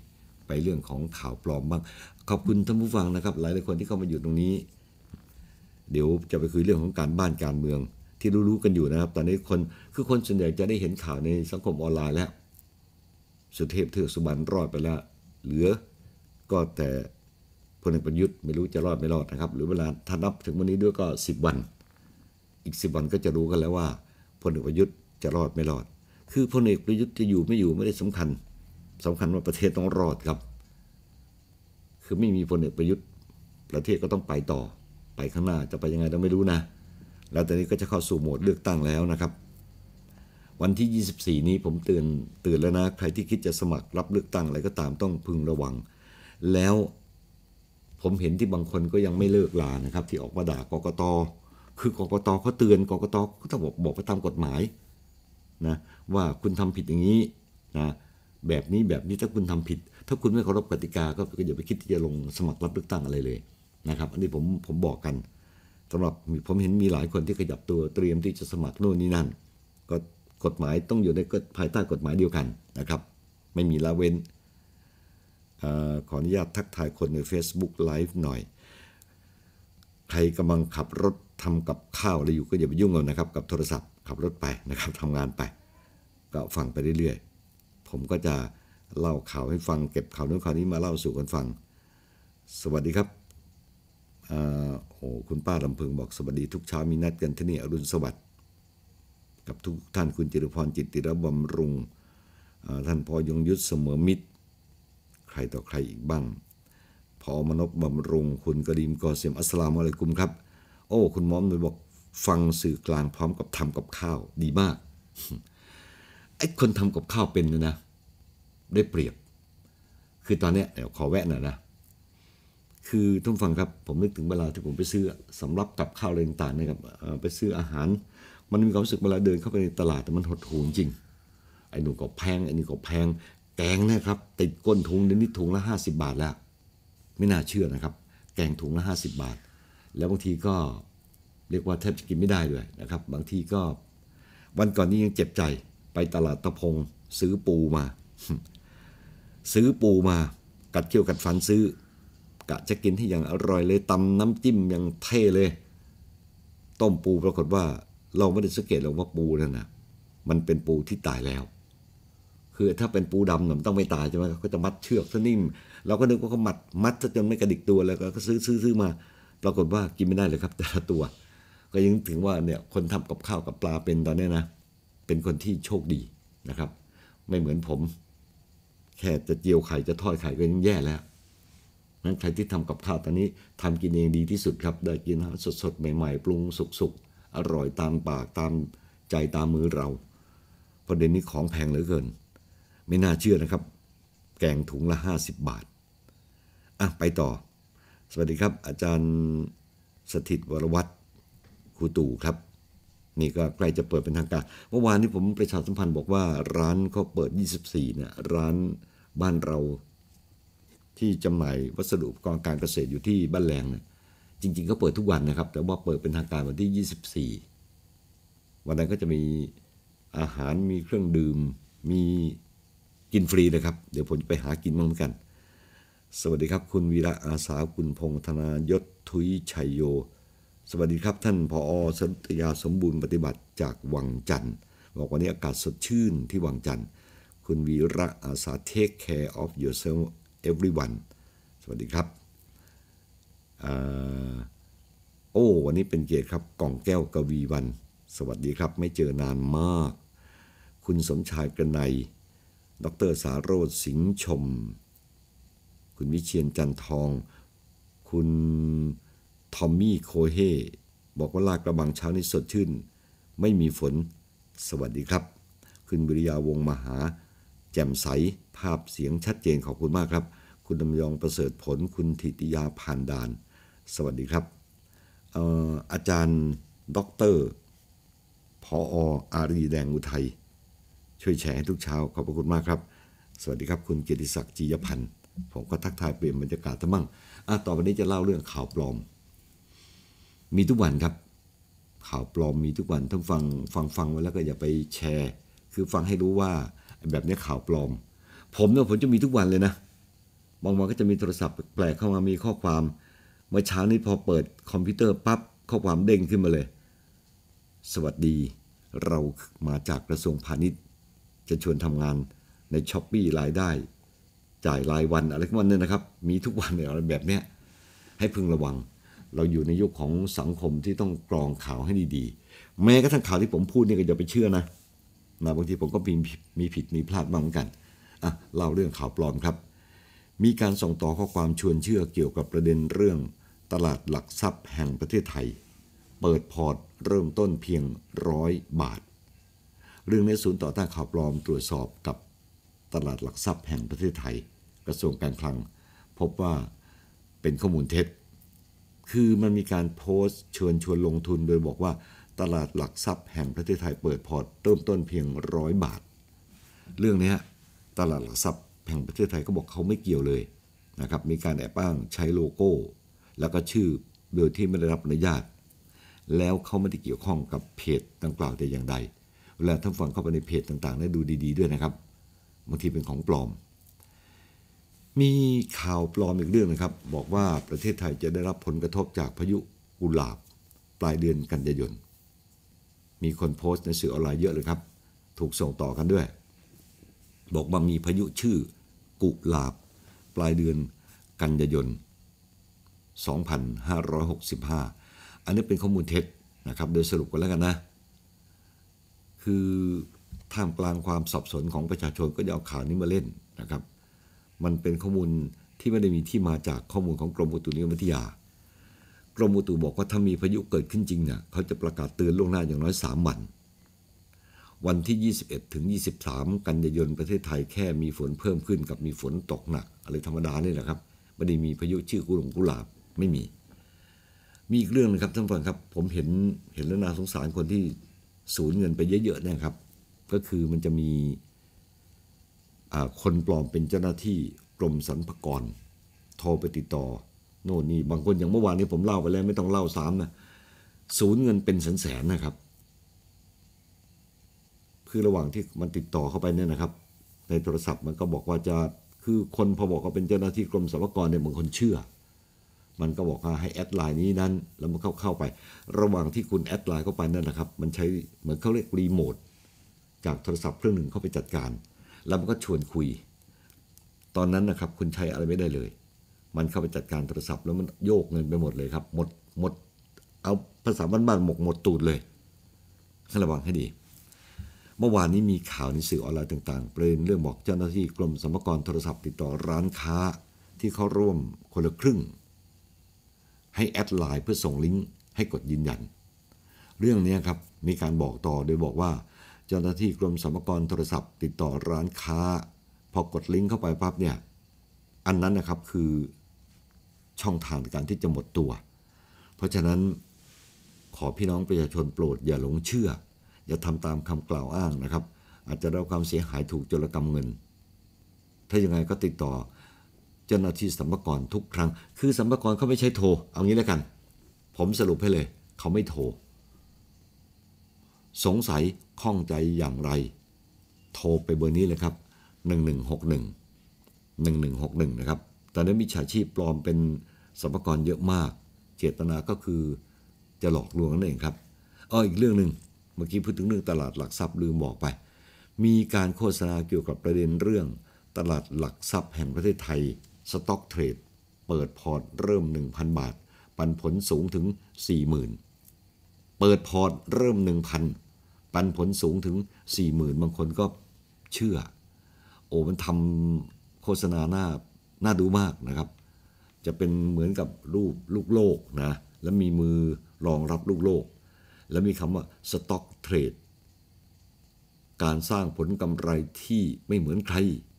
Speaker 1: ไปเรื่องของข่าวปลอมบ้างขอบคุณท่านผู้ฟังนะครับหลายๆคนที่เข้ามาอยู่ตรงนี้เดี๋ยวจะไปคุยเรื่องของการบ้านการเมืองที่รู้ๆกันอยู่นะครับตอนนี้คนส่วนใหญ่จะได้เห็นข่าวในสังคมออนไลน์แล้วสุเทพเทือกสุบรรณรอดไปแล้วเหลือก็แต่พลเอกประยุทธ์ไม่รู้จะรอดไม่รอดนะครับหรือเวลาถ้านับถึงวันนี้ด้วยก็10 วันอีก10 วันก็จะรู้กันแล้วว่าพลเอกประยุทธ์จะรอดไม่รอดคือพลเอกประยุทธ์จะอยู่ไม่อยู่ไม่ได้สำคัญว่าประเทศต้องรอดครับคือไม่มีพลเอกประยุทธ์ประเทศก็ต้องไปต่อไปข้างหน้าจะไปยังไงเราไม่รู้นะแล้วตอนนี้ก็จะเข้าสู่โหมดเลือกตั้งแล้วนะครับวันที่24นี้ผมตื่นแล้วนะใครที่คิดจะสมัครรับเลือกตั้งอะไรก็ตามต้องพึงระวังแล้วผมเห็นที่บางคนก็ยังไม่เลิกลานะครับที่ออกมาด่ากกต.คือกกต.เขาเตือนกกต.ก็ต้องบอกไปตามกฎหมายนะว่าคุณทำผิดอย่างนี้นะแบบนี้ถ้าคุณทำผิดถ้าคุณไม่เคารพกติกาก็อย่าไปคิดที่จะลงสมัครรับเลือกตั้งอะไรเลยนะครับอันนี้ผมบอกกันสำหรับผมเห็นมีหลายคนที่ขยับตัวเตรียมที่จะสมัครโน่นนี่นั่นก็กฎหมายต้องอยู่ในภายใต้กฎหมายเดียวกันนะครับไม่มีละเว้นขออนุญาตทักทายคนใน Facebook Live หน่อยใครกำลังขับรถทำกับข้าวอะไรอยู่ก็อย่าไปยุ่งเอานะครับกับโทรศัพท์ขับรถไปนะครับทำงานไปก็ฟังไปเรื่อยๆผมก็จะเล่าข่าวให้ฟังเก็บข่าวนู้นข่าวนี้มาเล่าสู่กันฟังสวัสดีครับคุณป้าลำพึงบอกสวัสดีทุกเช้ามีนัดกันที่นี่อรุณสวัสดิ์กับทุกท่านคุณจิรพรจิตติระบำรุงท่านพยงยุทธเสมอมิตรใครต่อใครอีกบ้างพอมนพบำรุงคุณกรีมกอเซียมอัสสลามุอะลัยกุมครับโอ้คุณม้อมเลยบอกฟังสื่อกลางพร้อมกับทำกับข้าวดีมากไอ้คนทำกับข้าวเป็นนะได้เปรียบคือตอนนี้เดี๋ยวขอแวะหน่อยนะคือทุกฟังครับผมนึกถึงเวลาที่ผมไปซื้อสำรับกับข้าวอะไรต่างๆนะครับไปซื้ออาหารมันมีความรู้สึกเวลาเดินเข้าไปในตลาดมันหดหู่จริงไอ้หนูก็แพงไอ้นี่ก็แพงแกงนะครับติดก้นถุงเดี๋ยวนี้ถุงละ50 บาทแล้วไม่น่าเชื่อนะครับแกงถุงละ50 บาทแล้วบางทีก็เรียกว่าแทบจะกินไม่ได้ด้วยนะครับบางทีก็วันก่อนนี้ยังเจ็บใจไปตลาดตะพงซื้อปูมากัดเขี้ยวกัดฟันซื้อกะจะกินที่อย่างอร่อยเลยตำน้ำจิ้มอย่างเท่เลยต้มปูปรากฏว่าเราไม่ได้สังเกตหรอกว่าปูนั่นนะมันเป็นปูที่ตายแล้วคือถ้าเป็นปูดำมันต้องไม่ตายใช่ไหมก็จะมัดเชือกซะนิ่มเราก็นึกว่าเขามัดซะจนไม่กระดิกตัวแล้วก็ซื้อมาปรากฏว่ากินไม่ได้เลยครับแต่ละตัวก็ยังถึงว่าเนี่ยคนทำกับข้าวกับปลาเป็นตอนนี้นะเป็นคนที่โชคดีนะครับไม่เหมือนผมแค่จะเจียวไข่จะทอดไข่ก็ยังแย่แล้วนั้นใครที่ทำกับข้าวตอนนี้ทำกินเองดีที่สุดครับได้กินสดๆใหม่ๆปรุงสุกๆอร่อยตามปากตามใจตามมือเราประเด็นนี้ของแพงเหลือเกินไม่น่าเชื่อนะครับแกงถุงละ50 บาทไปต่อสวัสดีครับอาจารย์สถิตวรวัฒน์ครูตู่ครับนี่ก็ใกล้จะเปิดเป็นทางการเมื่อวานนี้ผมประชาสัมพันธ์บอกว่าร้านเขาเปิด24เนี่ยร้านบ้านเราที่จำหน่ายวัสดุอุปกรณ์การเกษตรอยู่ที่บ้านแรงเนี่ยจริงๆก็เปิดทุกวันนะครับแต่ว่าเปิดเป็นทางการวันที่24วันนั้นก็จะมีอาหารมีเครื่องดื่มมีกินฟรีนะครับเดี๋ยวผมจะไปหากินบ้างเหมือนกันสวัสดีครับคุณวีระอาสาคุณพงษ์ธนายศทุยชัยโยสวัสดีครับท่านผอ.สัตยาสมบูรณ์ปฏิบัติจากวังจันทร์บอกวันนี้อากาศสดชื่นที่วังจันทร์คุณวีระอาสา take care of yourself everyone สวัสดีครับวันนี้เป็นเกียรติครับกล่องแก้วกวีวันสวัสดีครับไม่เจอนานมากคุณสมชายกระไนดร.สาโรจน์สิงห์ชมคุณวิเชียรจันทองคุณทอมมี่โคเฮบอกว่าลาดกระบังเช้านี้สดชื่นไม่มีฝนสวัสดีครับคุณวิริยาวงศ์มหาแจ่มใสภาพเสียงชัดเจนขอบคุณมากครับคุณดำยองประเสริฐผลคุณธิติยาผ่านดานสวัสดีครับอาจารย์ดร.ผอ.อารีแดงอุทัยช่วยแชร์ให้ทุกเช้าขอบคุณมากครับสวัสดีครับคุณเกียรติศักดิ์จียพันธ์ผมก็ทักทายเปลี่ยนบรรยากาศทั้งมั่งต่อไปนี้จะเล่าเรื่องข่าวปลอมมีทุกวันครับข่าวปลอมมีทุกวันต้องฟังไว้แล้วก็อย่าไปแชร์คือฟังให้รู้ว่าแบบนี้ข่าวปลอมผมจะมีทุกวันเลยนะบางวันก็จะมีโทรศัพท์แปลกเข้ามามีข้อความเมื่อเช้านี้พอเปิดคอมพิวเตอร์ปั๊บข้อความเด้งขึ้นมาเลยสวัสดีเรามาจากกระทรวงพาณิชย์จะชวนทำงานใน Shopee รายได้จ่ายรายวันอะไรพวกนั้นนะครับมีทุกวันเนี่ยอะไรแบบเนี้ยให้พึงระวังเราอยู่ในยุคของสังคมที่ต้องกรองข่าวให้ดีๆแม้กระทั่งข่าวที่ผมพูดนี่ก็อย่าไปเชื่อนะบางทีผมก็มีผิดมีพลาดบ้างเหมือนกันเล่าเรื่องข่าวปลอมครับมีการส่งต่อข้อความชวนเชื่อเกี่ยวกับประเด็นเรื่องตลาดหลักทรัพย์แห่งประเทศไทยเปิดพอร์ตเริ่มต้นเพียง100 บาทเรื่องนี้ศูนย์ต่อต้านข่าวปลอมตรวจสอบกับตลาดหลักทรัพย์แห่งประเทศไทยกระทรวงการคลังพบว่าเป็นข้อมูลเท็จคือมันมีการโพสต์เชิญชวนลงทุนโดยบอกว่าตลาดหลักทรัพย์แห่งประเทศไทยเปิดพอร์ตเริ่มต้นเพียง100 บาทเรื่องนี้ตลาดหลักทรัพย์แห่งประเทศไทยก็บอกเขาไม่เกี่ยวเลยนะครับมีการแอบอ้างใช้โลโก้แล้วก็ชื่อโดยที่ไม่ได้รับอนุญาตแล้วเขาไม่ได้เกี่ยวข้องกับเพจดังกล่าวแต่อย่างใดเวลาท่านฟังเข้าไปในเพจต่างๆได้ดูดีๆด้วยนะครับบางทีเป็นของปลอมมีข่าวปลอมอีกเรื่องนะครับบอกว่าประเทศไทยจะได้รับผลกระทบจากพายุกุหลาบปลายเดือนกันยายนมีคนโพสต์ในสื่อออนไลน์เยอะเลยครับถูกส่งต่อกันด้วยบอกว่ามีพายุชื่อกุหลาบปลายเดือนกันยายน2565อันนี้เป็นข้อมูลเท็จนะครับโดยสรุปกันแล้วกันนะคือท่ามกลางความสับสนของประชาชนก็จะเอาข่าวนี้มาเล่นนะครับมันเป็นข้อมูลที่ไม่ได้มีที่มาจากข้อมูลของกรมอุตุนิยมวิทยากรมอุตุบอกว่าถ้ามีพายุเกิดขึ้นจริงเนี่ยเขาจะประกาศเตือนล่วงหน้าอย่างน้อย3 วันที่21 ถึง 23 กันยายนประเทศไทยแค่มีฝนเพิ่มขึ้นกับมีฝนตกหนักอะไรธรรมดานี่แหละครับไม่ได้มีพายุชื่อกุหลาบไม่มีอีกเรื่องนึงครับท่านผู้ชมครับผมเห็นแล้วน่าสงสารคนที่สูญเงินไปเยอะๆเนี่ยครับก็คือมันจะมีคนปลอมเป็นเจ้าหน้าที่กรมสรรพากรโทรไปติดต่อโน่นนี่บางคนอย่างเมื่อวานนี้ผมเล่าไปแล้วไม่ต้องเล่าซ้ำนะสูญเงินเป็นแสนๆนะครับคือระหว่างที่มันติดต่อเข้าไปเนี่ยนะครับในโทรศัพท์มันก็บอกว่าจะคือคนพอบอกว่าเป็นเจ้าหน้าที่กรมสรรพากรเนี่ยบางคนเชื่อมันก็บอกว่าให้แอดไลน์นี้นั้นแล้วมันเข้าไประหว่างที่คุณแอดไลน์เข้าไปนั่นนะครับมันใช้เหมือนเขาเรียกรีโมทจากโทรศัพท์เครื่องหนึ่งเข้าไปจัดการแล้วมันก็ชวนคุยตอนนั้นนะครับคุณใช้อะไรไม่ได้เลยมันเข้าไปจัดการโทรศัพท์แล้วมันโยกเงินไปหมดเลยครับหมดเอาภาษาบ้านๆหมดตูดเลยให้ระวังให้ดีเมื่อวานนี้มีข่าวในสื่อออนไลน์ต่างๆประเด็นเรื่องบอกเจ้าหน้าที่กรมสรรพากรโทรศัพท์ติดต่อร้านค้าที่เขาร่วมคนละครึ่งให้แอดไลน์เพื่อส่งลิงก์ให้กดยืนยันเรื่องนี้ครับมีการบอกต่อโดยบอกว่าเจ้าหน้าที่กรมสรรพากรโทรศัพท์ติดต่อร้านค้าพอกดลิงก์เข้าไปปั๊บเนี่ยอันนั้นนะครับคือช่องทางในการที่จะหมดตัวเพราะฉะนั้นขอพี่น้องประชาชนโปรดอย่าหลงเชื่ออย่าทำตามคำกล่าวอ้างนะครับอาจจะได้รับความเสียหายถูกโจรกรรมเงินถ้ายังไงก็ติดต่อเจ้าหน้าที่สรรพากรทุกครั้งคือสรรพากรเขาไม่ใช่โทรเอางี้แล้วกันผมสรุปให้เลยเขาไม่โทรสงสัยข้องใจอย่างไรโทรไปเบอร์นี้เลยครับ1161นะครับตอนนี้มิจฉาชีพปลอมเป็นสรรพากรเยอะมากเจตนาก็คือจะหลอกลวงนั่นเองครับอีกเรื่องนึงเมื่อกี้พูดถึงเรื่องตลาดหลักทรัพย์ลืมบอกไปมีการโฆษณาเกี่ยวกับประเด็นเรื่องตลาดหลักทรัพย์แห่งประเทศไทยสต็อกเทรดเปิดพอร์ตเริ่ม 1,000 บาทปันผลสูงถึง 40,000 เปิดพอร์ตเริ่ม 1,000 ปันผลสูงถึง 40,000 บางคนก็เชื่อมันทำโฆษณาน่าดูมากนะครับจะเป็นเหมือนกับรูปลูกโลกนะแล้วมีมือรองรับลูกโลกแล้วมีคำว่าสต็อกเทรดการสร้างผลกำไรที่ไม่เหมือนใคร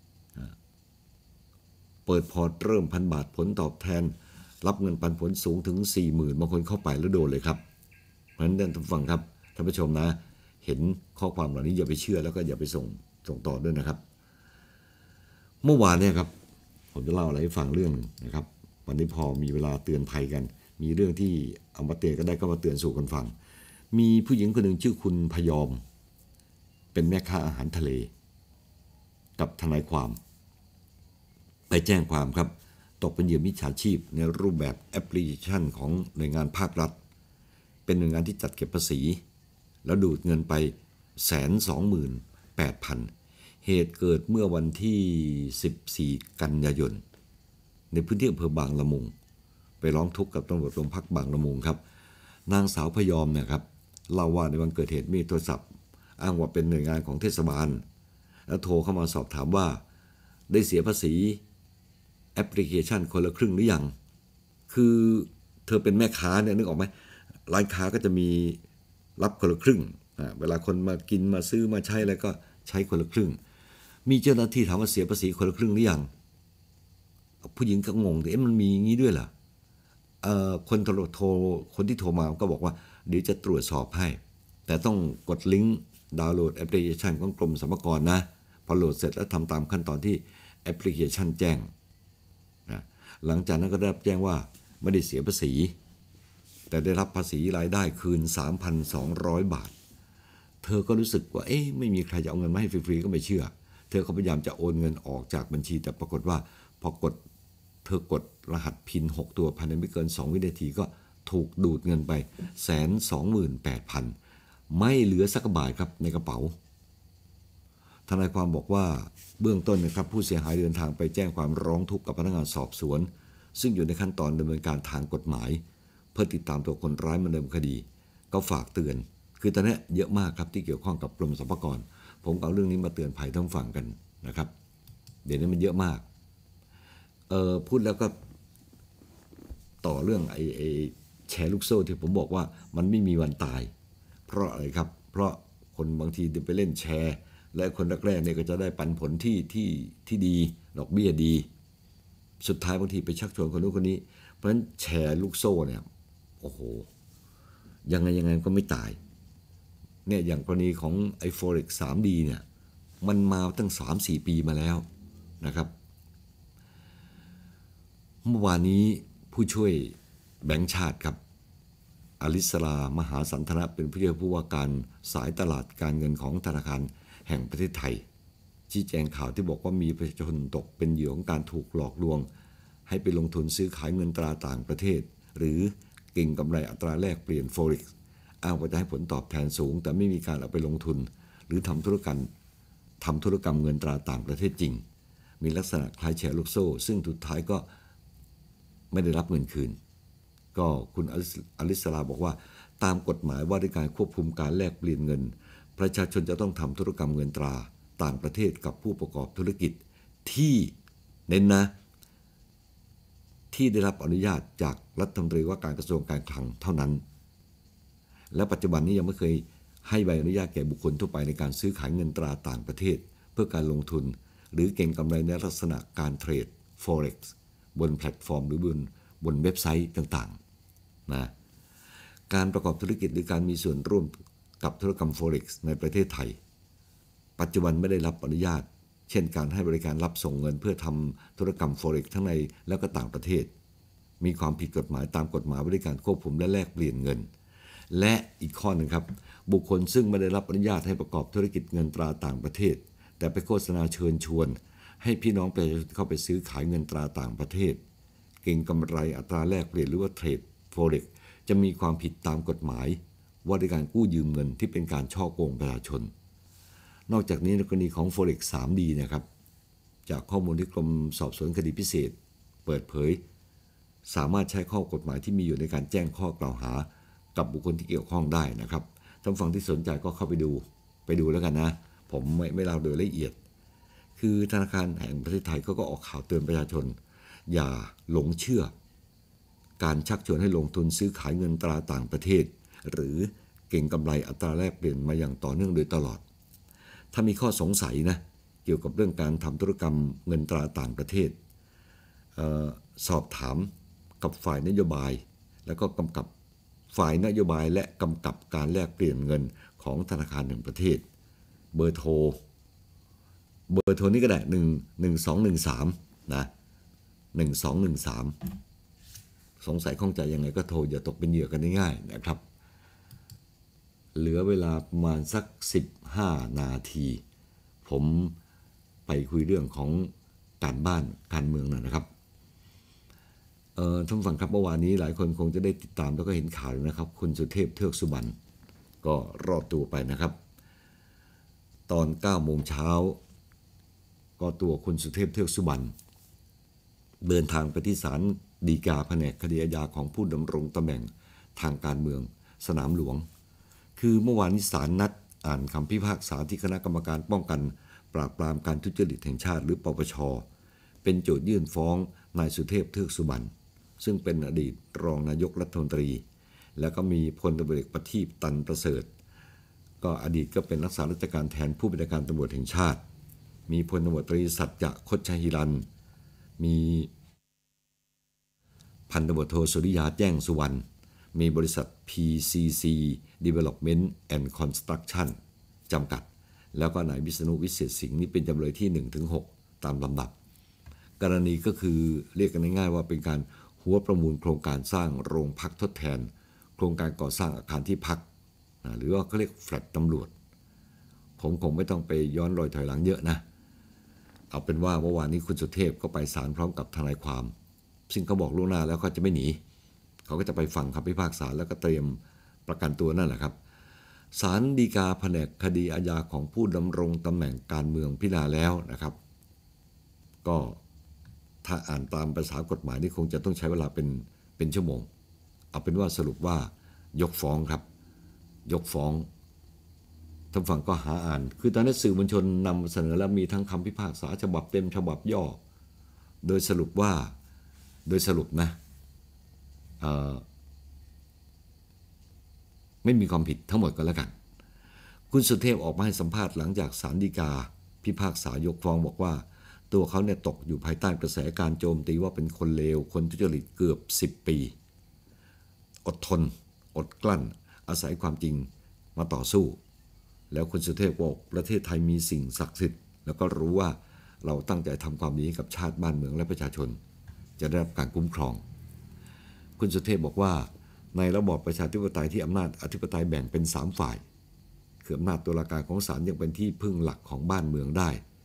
Speaker 1: เปิดพอร์ตเริ่ม 1,000 บาทผลตอบแทนรับเงินปันผลสูงถึง 40,000 บางคนเข้าไปแล้วโดนเลยครับเพราะฉะนั้นท่านฟังครับท่านผู้ชมนะเห็นข้อความเหล่านี้อย่าไปเชื่อแล้วก็อย่าไปส่งต่อด้วยนะครับเมื่อวานเนี่ยครับผมจะเล่าอะไรให้ฟังเรื่องนะครับวันนี้พอมีเวลาเตือนภัยกันมีเรื่องที่เอามาเตือนก็ได้ก็มาเตือนสู่กันฟังมีผู้หญิงคนหนึ่งชื่อคุณพยอมเป็นแม่ค้าอาหารทะเลกับทนายความไปแจ้งความครับตกเป็นเหยื่อมิจฉาชีพในรูปแบบแอปพลิเคชันของหน่วยงานภาครัฐเป็นหน่วยงานที่จัดเก็บภาษีแล้วดูดเงินไป128,000เหตุเกิดเมื่อวันที่14กันยายนในพื้นที่อำเภอบางละมุงไปร้องทุกข์กับตำรวจโรงพักบางละมุงครับนางสาวพยอมเนี่ยครับเล่าว่าในวันเกิดเหตุมีโทรศัพท์อ้างว่าเป็นหน่วยงานของเทศบาลแล้วโทรเข้ามาสอบถามว่าได้เสียภาษีแอปพลิเคชันคนละครึ่งหรือยังคือเธอเป็นแม่ค้าเนี่ยนึกออกไหมร้านค้าก็จะมีรับคนละครึ่งเวลาคนมากินมาซื้อมาใช้อะไรก็ใช้คนละครึ่งมีเจ้าหน้าที่ถามว่าเสียภาษีคนละครึ่งหรือยังผู้หญิงก็งงแต่มันมีงี้ด้วยเหรอคนที่โทรมาก็บอกว่าเดี๋ยวจะตรวจสอบให้แต่ต้องกดลิงก์ดาวน์โหลดแอปพลิเคชันของกรมสรรพากรนะพอโหลดเสร็จแล้วทำตามขั้นตอนที่แอปพลิเคชันแจ้งนะหลังจากนั้นก็ได้รับแจ้งว่าไม่ได้เสียภาษีแต่ได้รับภาษีรายได้คืน 3,200 บาทเธอก็รู้สึกว่าไม่มีใครจะเอาเงินมาให้ฟรีๆก็ไม่เชื่อเธอก็พยายามจะโอนเงินออกจากบัญชีแต่ปรากฏว่าพเธอกดรหัสพิน6ตัวภายในไม่เกิน2วินาทีก็ถูกดูดเงินไป128,000ไม่เหลือสักบาทครับในกระเป๋าทนายความบอกว่าเบื้องต้นนะครับผู้เสียหายเดินทางไปแจ้งความร้องทุกข์กับพนักงานสอบสวนซึ่งอยู่ในขั้นตอนดำเนินการทางกฎหมายเพื่อติดตามตัวคนร้ายมาดำเนินคดีก็ฝากเตือนคือตอนนี้เยอะมากครับที่เกี่ยวข้องกับกรมสรรพากรผมเอาเรื่องนี้มาเตือนภัยทั้งฝั่งกันนะครับเดี๋ยวนี้มันเยอะมากพูดแล้วก็ต่อเรื่องไอ้แชร์ลูกโซ่ที่ผมบอกว่ามันไม่มีวันตายเพราะอะไรครับเพราะคนบางทีไปเล่นแชร์และคนแรกๆเนี่ยก็จะได้ปันผลที่ดีดอกเบี้ยดีสุดท้ายบางทีไปชักชวนคนนู้นคนนี้เพราะฉะนั้นแชร์ลูกโซ่เนี่ยโอ้โหยังไงก็ไม่ตายเนี่ยอย่างกรณีของไอ้ Forex 3D เนี่ยมันมาตั้ง 3-4 ปีมาแล้วนะครับเมื่อวานนี้ผู้ช่วยแบงก์ชาติครับอลิสรามหาสันทนะเป็นผู้ช่วยผู้ว่าการสายตลาดการเงินของธนาคารแห่งประเทศไทยชี้แจงข่าวที่บอกว่ามีประชาชนตกเป็นเหยื่อของการถูกหลอกลวงให้ไปลงทุนซื้อขายเงินตราต่างประเทศหรือเก็งกำไรอัตราแลกเปลี่ยน Forex อ้างว่าจะให้ผลตอบแทนสูงแต่ไม่มีการเอาไปลงทุนหรือทำธุรกรรมเงินตราต่างประเทศจริงมีลักษณะคล้ายแชร์ลูกโซ่ซึ่งสุดท้ายก็ไม่ได้รับเงินคืนก็คุณอลิสราบอกว่าตามกฎหมายว่าด้วยการควบคุมการแลกเปลี่ยนเงินประชาชนจะต้องทำธุรกรรมเงินตราต่างประเทศกับผู้ประกอบธุรกิจที่เน้นนะที่ได้รับอนุญาตจากรัฐมนตรีว่าการกระทรวงการคลังเท่านั้นและปัจจุบันนี้ยังไม่เคยให้ใบอนุญาตแก่บุคคลทั่วไปในการซื้อขายเงินตราต่างประเทศเพื่อการลงทุนหรือเก็งกำไรในลักษณะการเทรด Forex บนแพลตฟอร์มหรือบนเว็บไซต์ต่างๆนะการประกอบธุรกิจหรือการมีส่วนร่วมกับธุรกรรม Forex ในประเทศไทยปัจจุบันไม่ได้รับอนุญาตเช่นการให้บริการรับส่งเงินเพื่อทำธุรกรรม Forex ทั้งในและก็ต่างประเทศมีความผิดกฎหมายตามกฎหมายว่าด้วยการควบคุมและแลกเปลี่ยนเงินและอีกข้อหนึ่งครับบุคคลซึ่งไม่ได้รับอนุญาตให้ประกอบธุรกิจเงินตราต่างประเทศแต่ไปโฆษณาเชิญชวนให้พี่น้องประชาชนเข้าไปซื้อขายเงินตราต่างประเทศเก็งกำไรอัตราแลกเปลี่ยนหรือว่าเทรด Forex จะมีความผิดตามกฎหมายว่าด้วยการกู้ยืมเงินที่เป็นการฉ้อโกงประชาชนนอกจากนี้ในกรณีของ Forex 3D นะครับจากข้อมูลที่กรมสอบสวนคดีพิเศษเปิดเผยสามารถใช้ข้อกฎหมายที่มีอยู่ในการแจ้งข้อกล่าวหากับบุคคลที่เกี่ยวข้องได้นะครับท่านฟังที่สนใจก็เข้าไปดูแล้วกันนะผมไม่เล่าโดยละเอียดคือธนาคารแห่งประเทศไทยก็ออกข่าวเตือนประชาชนอย่าหลงเชื่อการชักชวนให้ลงทุนซื้อขายเงินตราต่างประเทศหรือเก็งกำไรอัตราแลกเปลี่ยนมาอย่างต่อเนื่องโดยตลอดถ้ามีข้อสงสัยนะเกี่ยวกับเรื่องการทำธุรกรรมเงินตราต่างประเทศสอบถามกับฝ่ายนโยบายแล้วก็กำกับฝ่ายนโยบายและกำกับการแลกเปลี่ยนเงินของธนาคารแห่งประเทศเบอร์โทรนี้ก็ได้1213นะ1213สงสัยข้องใจยังไงก็โทรอย่าตกเป็นเหยื่อกันง่ายๆนะครับเหลือเวลาประมาณสัก15นาทีผมไปคุยเรื่องของการบ้านการเมืองนะครับท่านฟังครับเมื่อวานนี้หลายคนคงจะได้ติดตามแล้วก็เห็นข่าวนะครับคุณสุเทพเทือกสุบรรณก็รอดตัวไปนะครับตอน 9 โมงเช้าก็ตัวคุณสุเทพเทือกสุบรรณเดินทางไปที่ศาลฎีกาแผนกคดีอาญาของผู้ดำรงตำแหน่งทางการเมืองสนามหลวงคือเมื่อวานนี้ศาลนัดอ่านคำพิพากษาที่คณะกรรมการป้องกันปราบปรามการทุจริตแห่งชาติหรือปปช.เป็นโจทยื่นฟ้องนายสุเทพเทือกสุบรรณซึ่งเป็นอดีตรองนายกรัฐมนตรีแล้วก็มีพลตำรวจเอกประทีปตันประเสริฐก็อดีตก็เป็นรักษาราชการแทนผู้บัญชาการตำรวจแห่งชาติมีพลตำรวจตรีสัจจะคชชหิรันมีพันตำรวจโทสุริยาแจ้งสุวรรณมีบริษัท PCC Development and Construction จำกัดแล้วก็นายวิษณุวิเศษสิงห์นี่เป็นจำเลยที่ 1-6 ตามลำดับกรณีก็คือเรียกกันง่ายๆว่าเป็นการหัวประมูลโครงการสร้างโรงพักทดแทนโครงการก่อสร้างอาคารที่พักหรือว่าเขาเรียกแฟลตตำรวจผมคงไม่ต้องไปย้อนรอยถอยหลังเยอะนะเอาเป็นว่าเมื่อวานนี้คุณสุเทพก็ไปศาลพร้อมกับทนายความซึ่งเขาบอกล่วงหน้าแล้วเขาจะไม่หนีเขาก็จะไปฟังคำพิพากษาแล้วก็เตรียมประกันตัวนั่นแหละครับศาลฎีกาแผนกคดีอาญาของผู้ดำรงตำแหน่งการเมืองพิจารณาแล้วนะครับก็ถ้าอ่านตามภาษากฎหมายนี่คงจะต้องใช้เวลาเป็นชั่วโมงเอาเป็นว่าสรุปว่ายกฟ้องครับยกฟ้องท่านฝั่งก็หาอ่านคือตอนนี้สื่อมวลชนนำเสนอแล้วมีทั้งคำพิพากษาฉบับเต็มฉบับย่อโดยสรุปนะไม่มีความผิดทั้งหมดก็แล้วกันคุณสุเทพออกมาให้สัมภาษณ์หลังจากศาลฎีกาพิพากษายกฟ้องบอกว่าตัวเขาเนี่ยตกอยู่ภายใต้กระแสการโจมตีว่าเป็นคนเลวคนทุจริตเกือบ10 ปีอดทนอดกลั้นอาศัยความจริงมาต่อสู้แล้วคุณสุเทพบอกประเทศไทยมีสิ่งศักดิ์สิทธิ์แล้วก็รู้ว่าเราตั้งใจทำความดีให้กับชาติบ้านเมืองและประชาชนจะได้รับการคุ้มครองคุณสุเทพบอกว่าในระบอบประชาธิปไตยที่อำนาจอธิปไตยแบ่งเป็น3ฝ่ายคืออำนาจตุลาการของศาลยังเป็นที่พึ่งหลักของบ้านเมืองได้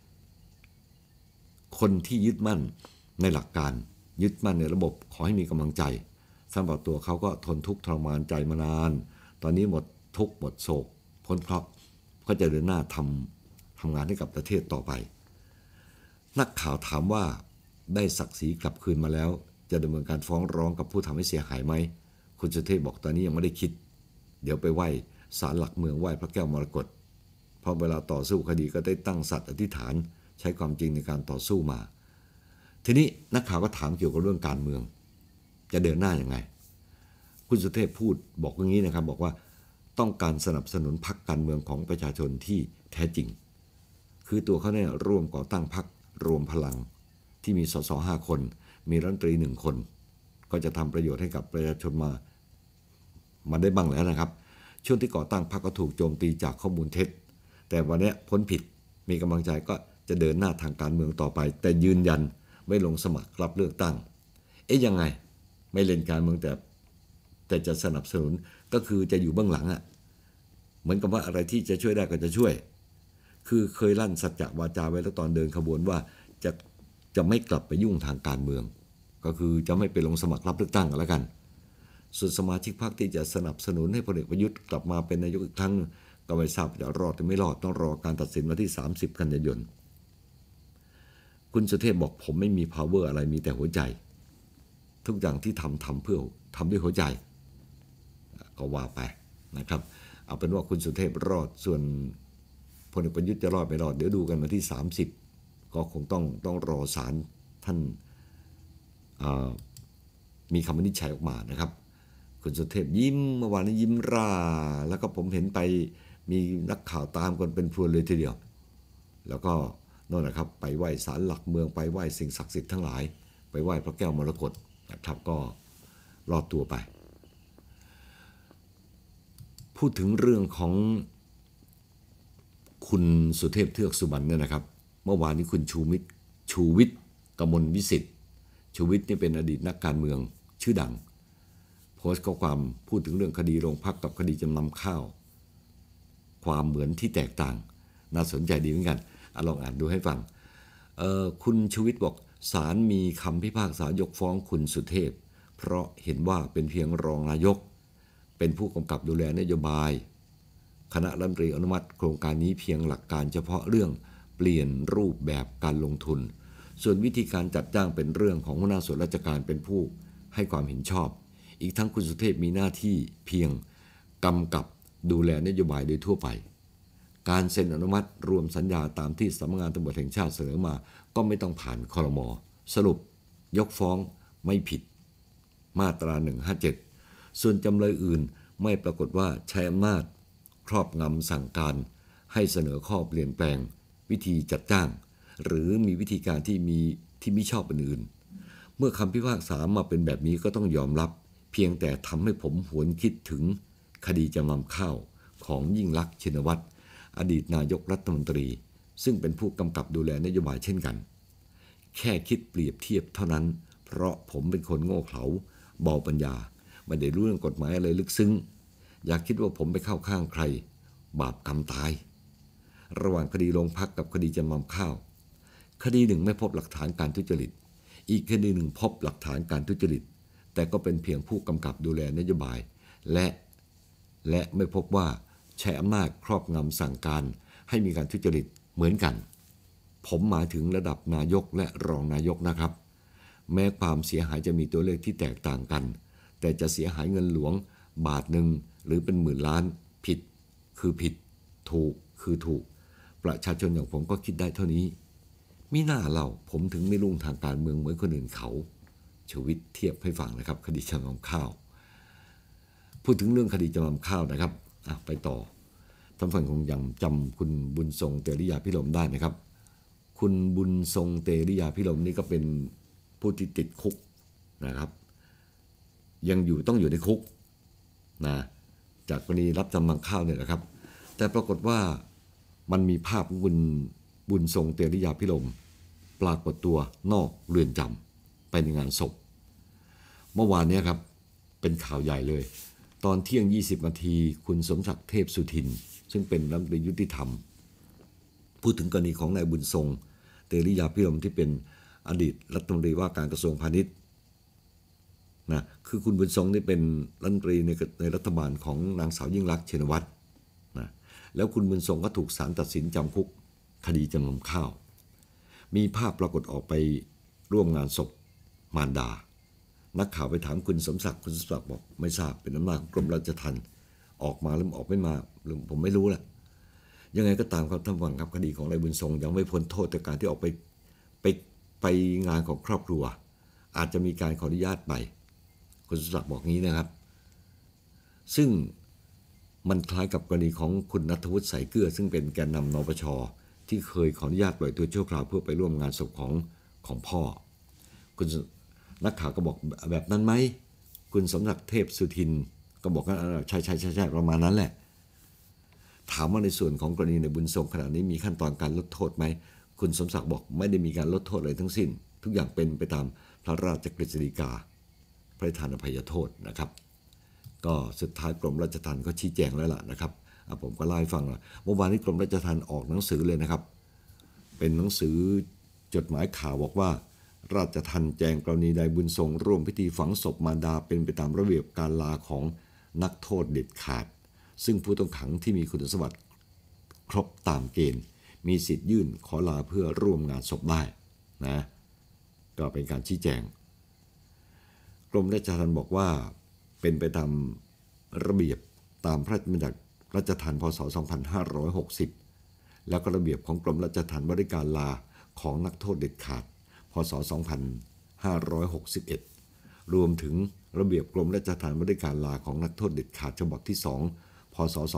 Speaker 1: คนที่ยึดมั่นในหลักการยึดมั่นในระบบขอให้มีกำลังใจสำหรับตัวเขาก็ทนทุกข์ทรมานใจมานานตอนนี้หมดทุกข์หมดโศกพ้นเคราะห์ก็จะเดินหน้าทำงานให้กับประเทศต่อไปนักข่าวถามว่าได้ศักดิ์ศรีกลับคืนมาแล้วจะดำเนินการฟ้องร้องกับผู้ทำให้เสียหายไหมคุณสุเทพบอกตอนนี้ยังไม่ได้คิดเดี๋ยวไปไหว้ศาลหลักเมืองไหว้พระแก้วมรกตเพราะเวลาต่อสู้คดีก็ได้ตั้งสัตย์อธิษฐานใช้ความจริงในการต่อสู้มาทีนี้นักข่าวก็ถามเกี่ยวกับเรื่องการเมืองจะเดินหน้าอย่างไงคุณสุเทพพูดบอกอย่างนี้นะครับบอกว่าต้องการสนับสนุนพรรคการเมืองของประชาชนที่แท้จริงคือตัวเขาเนี่ยร่วมก่อตั้งพรรครวมพลังที่มีสส5 คนมีรัฐมนตรี1 คนก็จะทำประโยชน์ให้กับประชาชนมาได้บ้างแล้วนะครับช่วงที่ก่อตั้งพรรคก็ถูกโจมตีจากข้อมูลเท็จแต่วันนี้พ้นผิดมีกำลังใจก็จะเดินหน้าทางการเมืองต่อไปแต่ยืนยันไม่ลงสมัครรับเลือกตั้งยังไงไม่เล่นการเมืองแต่จะสนับสนุนก็คือจะอยู่เบื้องหลังเหมือนกับว่าอะไรที่จะช่วยได้ก็จะช่วยคือเคยลั่นสัจจะวาจาไว้แล้วตอนเดินขบวนว่าจะไม่กลับไปยุ่งทางการเมืองก็คือจะไม่ไปลงสมัครรับเลือกตั้งกันแล้วกันส่วนสมาชิกพรรคที่จะสนับสนุนให้พลเอกประยุทธ์กลับมาเป็นนายกอีกครั้งก็ไม่ทราบจะรอดหรือไม่รอดต้องรอการตัดสินวันที่30 กันยายนคุณสุเทพบอกผมไม่มี power อะไรมีแต่หัวใจทุกอย่างที่ทำเพื่อทำด้วยหัวใจก็ว่าไปนะครับเอาเป็นว่าคุณสุเทพรอดส่วนพลเอกประยุทธ์จะรอดไม่รอดเดี๋ยวดูกันวันที่30ก็คงต้องรอศาลท่านมีคำวินิจฉัยออกมานะครับคุณสุเทพยิ้มเมื่อวานนี้ยิ้มร่าแล้วก็ผมเห็นไปมีนักข่าวตามกันเป็นพรวนเลยทีเดียวแล้วก็นั่นแหละครับไปไหว้ศาลหลักเมืองไปไหว้สิ่งศักดิ์สิทธิ์ทั้งหลายไปไหว้พระแก้วมรกตนะครับก็รอดตัวไปพูดถึงเรื่องของคุณสุเทพเทือกสุบรรณเนี่ยนะครับเมื่อวานนี้คุณชูวิทย์กมลวิสิทธิ์ชูวิทย์นี่เป็นอดีตนักการเมืองชื่อดังโพสต์ข้อความพูดถึงเรื่องคดีโรงพักกับคดีจำนำข้าวความเหมือนที่แตกต่างน่าสนใจดีเหมือนกันลองอ่านดูให้ฟังคุณชูวิทย์บอกศาลมีคำพิพากษายกฟ้องคุณสุเทพเพราะเห็นว่าเป็นเพียงรองนายกเป็นผู้กำกับดูแลนโยบายคณะรัฐมนตรีอนุมัติโครงการนี้เพียงหลักการเฉพาะเรื่องเปลี่ยนรูปแบบการลงทุนส่วนวิธีการจัดจ้างเป็นเรื่องของหัวหน้าส่วนราชการเป็นผู้ให้ความเห็นชอบอีกทั้งคุณสุเทพมีหน้าที่เพียงกำกับดูแลนโยบายโดยทั่วไปการเซ็นอนุมัติรวมสัญญาตามที่สำนักงานตำรวจแห่งชาติเสนอมาก็ไม่ต้องผ่านครม.สรุปยกฟ้องไม่ผิดมาตรา157ส่วนจำเลยอื่นไม่ปรากฏว่าใช้อำนาจครอบงำสั่งการให้เสนอข้อเปลี่ยนแปลงวิธีจัดจ้างหรือมีวิธีการที่มิชอบอื่นเมื่อคำพิพากษามาเป็นแบบนี้ก็ต้องยอมรับเพียงแต่ทำให้ผมหวนคิดถึงคดีจำนำข้าวของยิ่งลักษณ์ชินวัตรอดีตนายกรัฐมนตรีซึ่งเป็นผู้กำกับดูแลนโยบายเช่นกันแค่คิดเปรียบเทียบเท่านั้นเพราะผมเป็นคนโง่เขลาเบาปัญญาไม่ได้รู้เรื่องกฎหมายอะไรลึกซึ้งอยากคิดว่าผมไปเข้าข้างใครบาปกรรมตายระหว่างคดีโรงพักกับคดีจำนำข้าวคดีหนึ่งไม่พบหลักฐานการทุจริตอีกคดีหนึ่งพบหลักฐานการทุจริตแต่ก็เป็นเพียงผู้กำกับดูแลนโยบายและไม่พบว่าใช้อำนาจครอบงำสั่งการให้มีการทุจริตเหมือนกันผมหมายถึงระดับนายกและรองนายกนะครับแม้ความเสียหายจะมีตัวเลขที่แตกต่างกันแต่จะเสียหายเงินหลวงบาทหนึ่งหรือเป็นหมื่นล้านผิดคือผิดถูกคือถูกประชาชนอย่างผมก็คิดได้เท่านี้มิน่าเล่าผมถึงไม่รุ่งทางการเมืองเหมือนคนอื่นเขาชูวิทย์เทียบให้ฟังนะครับคดีจำนำข้าวพูดถึงเรื่องคดีจำนำข้าวนะครับไปต่อท่านผู้ฟังคงยังจำคุณบุญทรงเตริยาภิรมย์ได้ไหมครับคุณบุญทรงเตริยาภิรมย์นี่ก็เป็นผู้ที่ติดคุกนะครับยังต้องอยู่ในคุกนะจากกรณีรับจำนำข้าวเนี่ยนะครับแต่ปรากฏว่ามันมีภาพของคุณบุญทรงเตริยาภิรมย์ปรากฏตัวนอกเรือนจำไปในงานศพเมื่อวานนี้ครับเป็นข่าวใหญ่เลยตอนเที่ยง20 นาทีคุณสมศักดิ์เทพสุทินซึ่งเป็นรัฐมนตรียุติธรรมพูดถึงกรณีของนายบุญทรงเตริยาภิรมย์ที่เป็นอดีตรัฐมนตรีว่าการกระทรวงพาณิชย์นะคือคุณบุญทรงนี่เป็นรัฐมนตรีในรัฐบาลของนางสาวยิ่งลักษณ์ชินวัตรนะแล้วคุณบุญทรงก็ถูกศาลตัดสินจำคุกคดีจำนำข้าวมีภาพปรากฏออกไปร่วมงานศพมารดานักข่าวไปถามคุณสมศักดิ์คุณสมศักดิ์บอกไม่ทราบเป็นอำนาจของกรมราชทัณฑ์ออกมาหรือออกไม่มาผมไม่รู้แหละยังไงก็ตามครับท่านผู้ฟังครับคดีของนายบุญทรงยังไม่พ้นโทษจากการที่ออกไปงานของครอบครัวอาจจะมีการขออนุญาตไปคุณสมศักดิ์บอกงี้นะครับซึ่งมันคล้ายกับกรณีของคุณณัฐวุฒิสายเกลือซึ่งเป็นแกนนำนปช.ที่เคยขออนุญาตปล่อยตัวชั่วคราวเพื่อไปร่วมงานศพของพ่อคุณนักข่าวก็บอกแบบนั้นไหมคุณสมศักดิ์เทพสุทินก็บอกว่าใช่ประมาณนั้นแหละถามว่าในส่วนของกรณีในบุญทรงขณะนี้มีขั้นตอนการลดโทษไหมคุณสมศักดิ์บอกไม่ได้มีการลดโทษอะไรทั้งสิ้นทุกอย่างเป็นไปตามพระราชกฤษฎีกาพระราชทานอภัยโทษนะครับก็สุดท้ายกรมราชทัณฑ์ก็ชี้แจงแล้วล่ะนะครับผมก็เล่าให้ฟังว่าเมื่อวานนี้กรมราชทัณฑ์ออกหนังสือเลยนะครับเป็นหนังสือจดหมายข่าวบอกว่าราชทัณฑ์แจ้งกรณีนายบุญทรงร่วมพิธีฝังศพมารดาเป็นไปตามระเบียบการลาของนักโทษเด็ดขาดซึ่งผู้ต้องขังที่มีคุณสมบัติครบตามเกณฑ์มีสิทธิ์ยื่นขอลาเพื่อร่วมงานศพได้นะก็เป็นการชี้แจงกรมราชทัณฑ์บอกว่าเป็นไปตามระเบียบตามพระราชบัญญัติราชทัณฑ์พ.ศ. 2560แล้วก็ระเบียบของกรมราชทัณฑ์บริการลาของนักโทษเด็ดขาดพ.ศ. 2561รวมถึงระเบียบกรมราชทัณฑ์บริการลาของนักโทษเด็ดขาดฉบับที่2พ.ศ.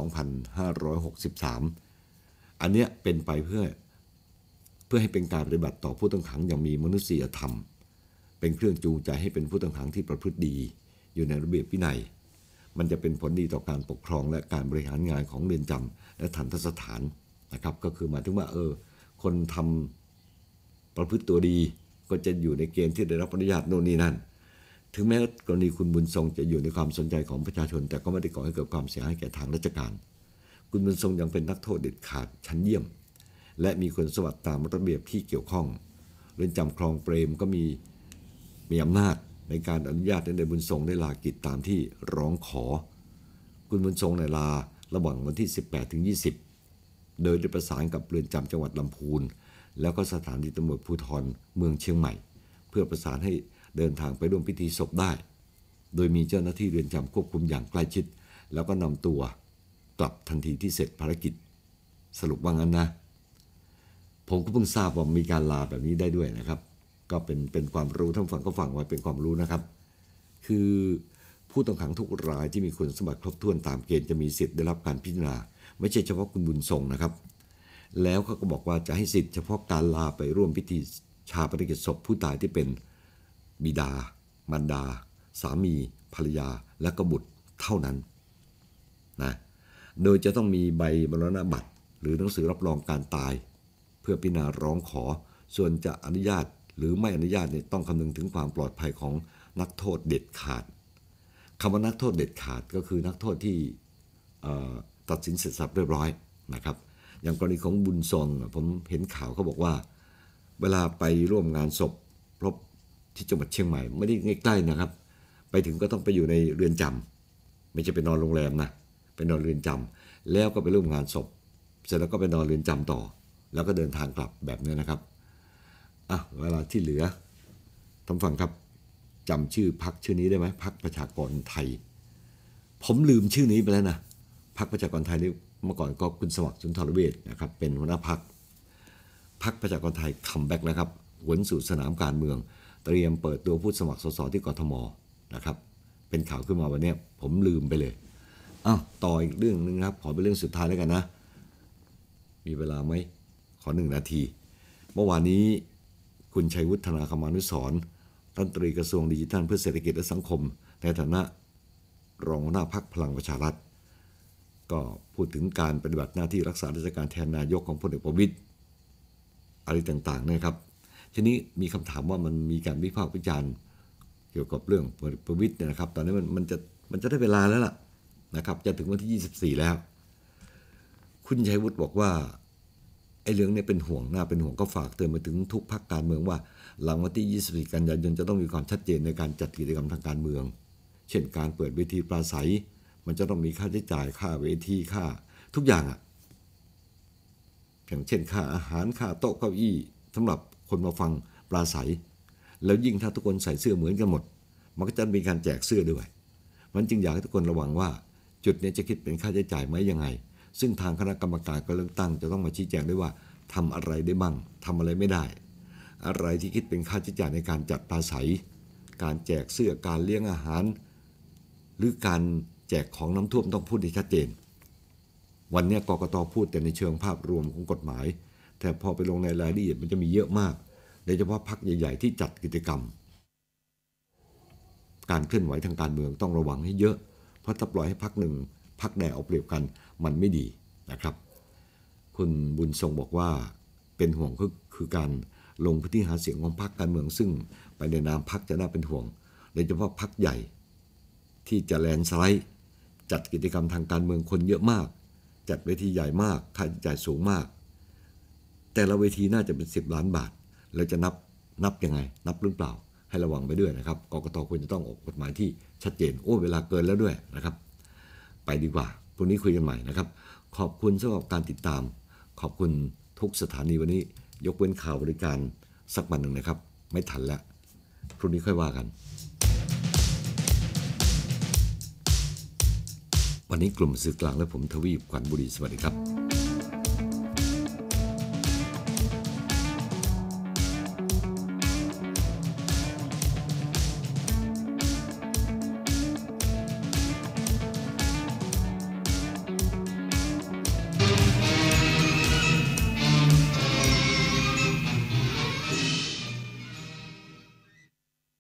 Speaker 1: 2563อันเนี้ยเป็นไปเพื่อให้เป็นการปฏิบัติต่อผู้ต้องขังอย่างมีมนุษยธรรมเป็นเครื่องจูงใจให้เป็นผู้ต้องขังที่ประพฤติดีอยู่ในระเบียบวินัยมันจะเป็นผลดีต่อการปกครองและการบริหารงานของเรือนจำและทัณฑสถานนะครับก็คือหมายถึงว่าคนทำประพฤติตัวดีก็จะอยู่ในเกณฑ์ที่ได้รับอนุญาตโน่นนี่นั่นถึงแม้กรณีคุณบุญทรงจะอยู่ในความสนใจของประชาชนแต่ก็ไม่ได้ก่อให้เกิดความเสียหายแก่ทางราชการคุณบุญทรงยังเป็นนักโทษเด็ดขาดชั้นเยี่ยมและมีคุณสมบัติตามระเบียบที่เกี่ยวข้องเรือนจำคลองเปรมก็มีอำนาจในการอนุญาตให้นายบุญทรงได้ลากิจตามที่ร้องขอคุณบุญทรงในลาระหว่างวันที่18 ถึง 20โดยได้ประสานกับเรือนจำจังหวัดลำพูนแล้วก็สถานีตำรวจภูธรเมืองเชียงใหม่เพื่อประสานให้เดินทางไปร่วมพิธีศพได้โดยมีเจ้าหน้าที่เรือนจำควบคุมอย่างใกล้ชิดแล้วก็นำตัวกลับทันทีที่เสร็จภารกิจสรุปว่างั้นนะผมก็เพิ่งทราบว่ามีการลาแบบนี้ได้ด้วยนะครับก็เป็นความรู้ท่านฟังก็ฟังไว้เป็นความรู้นะครับคือผู้ต้องขังทุกรายที่มีคุณสมบัติครบถ้วนตามเกณฑ์จะมีสิทธิ์ได้รับการพิจารณาไม่ใช่เฉพาะคุณบุญทรงนะครับแล้วเขาก็บอกว่าจะให้สิทธิ์เฉพาะการลาไปร่วมพิธีชาปนกิจศพผู้ตายที่เป็นบิดามารดาสามีภรรยาและก็บุตรเท่านั้นนะโดยจะต้องมีใบมรณบัตรหรือหนังสือรับรองการตายเพื่อพิจารณาร้องขอส่วนจะอนุญาตหรือไม่อนุญาตเนี่ยต้องคำนึงถึงความปลอดภัยของนักโทษเด็ดขาดคำว่านักโทษเด็ดขาดก็คือนักโทษที่ตัดสินเสร็จสับเรียบร้อยนะครับอย่างกรณีของบุญทรงผมเห็นข่าวเขาบอกว่าเวลาไปร่วมงานศพพบที่จังหวัดเชียงใหม่ไม่ได้ใกล้ๆนะครับไปถึงก็ต้องไปอยู่ในเรือนจำไม่ใช่ไปนอนโรงแรมนะไปนอนเรือนจำแล้วก็ไปร่วมงานศพเสร็จแล้วก็ไปนอนเรือนจำต่อแล้วก็เดินทางกลับแบบนี้นะครับเวลาที่เหลือท่านฟังครับจำชื่อพรรคชื่อนี้ได้ไหมพรรคประชากรไทยผมลืมชื่อนี้ไปแล้วนะพรรคประชากรไทยนี่เมื่อก่อนก็คุณสมัครสุนทรเวชนะครับเป็นหัวหน้าพรรคประชากรไทยคัมแบ็กนะครับหวนสู่สนามการเมืองเตรียมเปิดตัวผู้สมัครสสที่กทมนะครับเป็นข่าวขึ้นมาวันนี้ผมลืมไปเลยต่ออีกเรื่องนึงครับขอเป็นเรื่องสุดท้ายแล้วกันนะมีเวลาไหมขอ1 นาทีเมื่อวานนี้คุณชัยวุฒิ ธนาคมานุสรณ์รัฐมนตรีกระทรวงดิจิทัลเพื่อเศรษฐกิจและสังคมในฐานะรองหัวหน้าพรรคพลังประชารัฐก็พูดถึงการปฏิบัติหน้าที่รักษาราชการแทนนายกของพลเอกประวิตรอะไรต่างๆนะครับทีนี้มีคำถามว่ามันมีการวิพากษ์วิจารณ์เกี่ยวกับเรื่องพลเอกประวิตรเนี่ยนะครับตอนนี้มันจะได้เวลาแล้วล่ะนะครับจะถึงวันที่24แล้วคุณชัยวุฒิบอกว่าไอ้เรื่องนี้เป็นห่วงน่าเป็นห่วงก็ฝากเตือนไปถึงทุกพรรคการเมืองว่าหลังวันที่24 กันยายนจะต้องมีความชัดเจนในการจัดกิจกรรมทางการเมืองเช่นการเปิดเวทีปราศัยมันจะต้องมีค่าใช้จ่ายค่าเวทีค่าทุกอย่างอย่างเช่นค่าอาหารค่าโต๊ะเก้าอี้สำหรับคนมาฟังปราศัยแล้วยิ่งถ้าทุกคนใส่เสื้อเหมือนกันหมดมันก็จะมีการแจกเสื้อด้วยมันจึงอยากให้ทุกคนระวังว่าจุดนี้จะคิดเป็นค่าใช้จ่ายไหมยังไงซึ่งทางคณะกรรมการการเลือกตั้งจะต้องมาชี้แจงด้วยว่าทำอะไรได้บ้างทำอะไรไม่ได้อะไรที่คิดเป็นค่าใช้จ่ายในการจัดปราศัยการแจกเสื้อการเลี้ยงอาหารหรือการแจกของน้ำท่วมต้องพูดให้ชัดเจนวันนี้กกต.พูดแต่ในเชิงภาพรวมของกฎหมายแต่พอไปลงในรายละเอียดมันจะมีเยอะมากโดยเฉพาะพรรคใหญ่ๆที่จัดกิจกรรมการเคลื่อนไหวทางการเมืองต้องระวังให้เยอะเพราะถ้าปล่อยให้พรรคหนึ่งพรรคใดเอาเปรียบกันมันไม่ดีนะครับคุณบุญทรงบอกว่าเป็นห่วงคือการลงพื้นที่หาเสียงของพรรคการเมืองซึ่งไปในนามพรรคจะน่าเป็นห่วงโดยเฉพาะพรรคใหญ่ที่จะแลนสไลด์จัดกิจกรรมทางการเมืองคนเยอะมากจัดเวทีใหญ่มากค่าใช้จ่ายสูงมากแต่ละเวทีน่าจะเป็น10 ล้านบาทแล้วจะนับยังไงนับหรือเปล่าให้ระวังไปด้วยนะครับกกต.ควรจะต้องออกกฎหมายที่ชัดเจนเวลาเกินแล้วด้วยนะครับไปดีกว่าพรุ่งนี้คุยกันใหม่นะครับขอบคุณสำหรับการติดตามขอบคุณทุกสถานีวันนี้ยกเว้นข่าวบริการสักวันหนึ่งนะครับไม่ทันแล้วพรุ่งนี้ค่อยว่ากันวันนี้กลุ่มสื่อกลางและผมทวีปขวัญบุรีสวัสดีครับ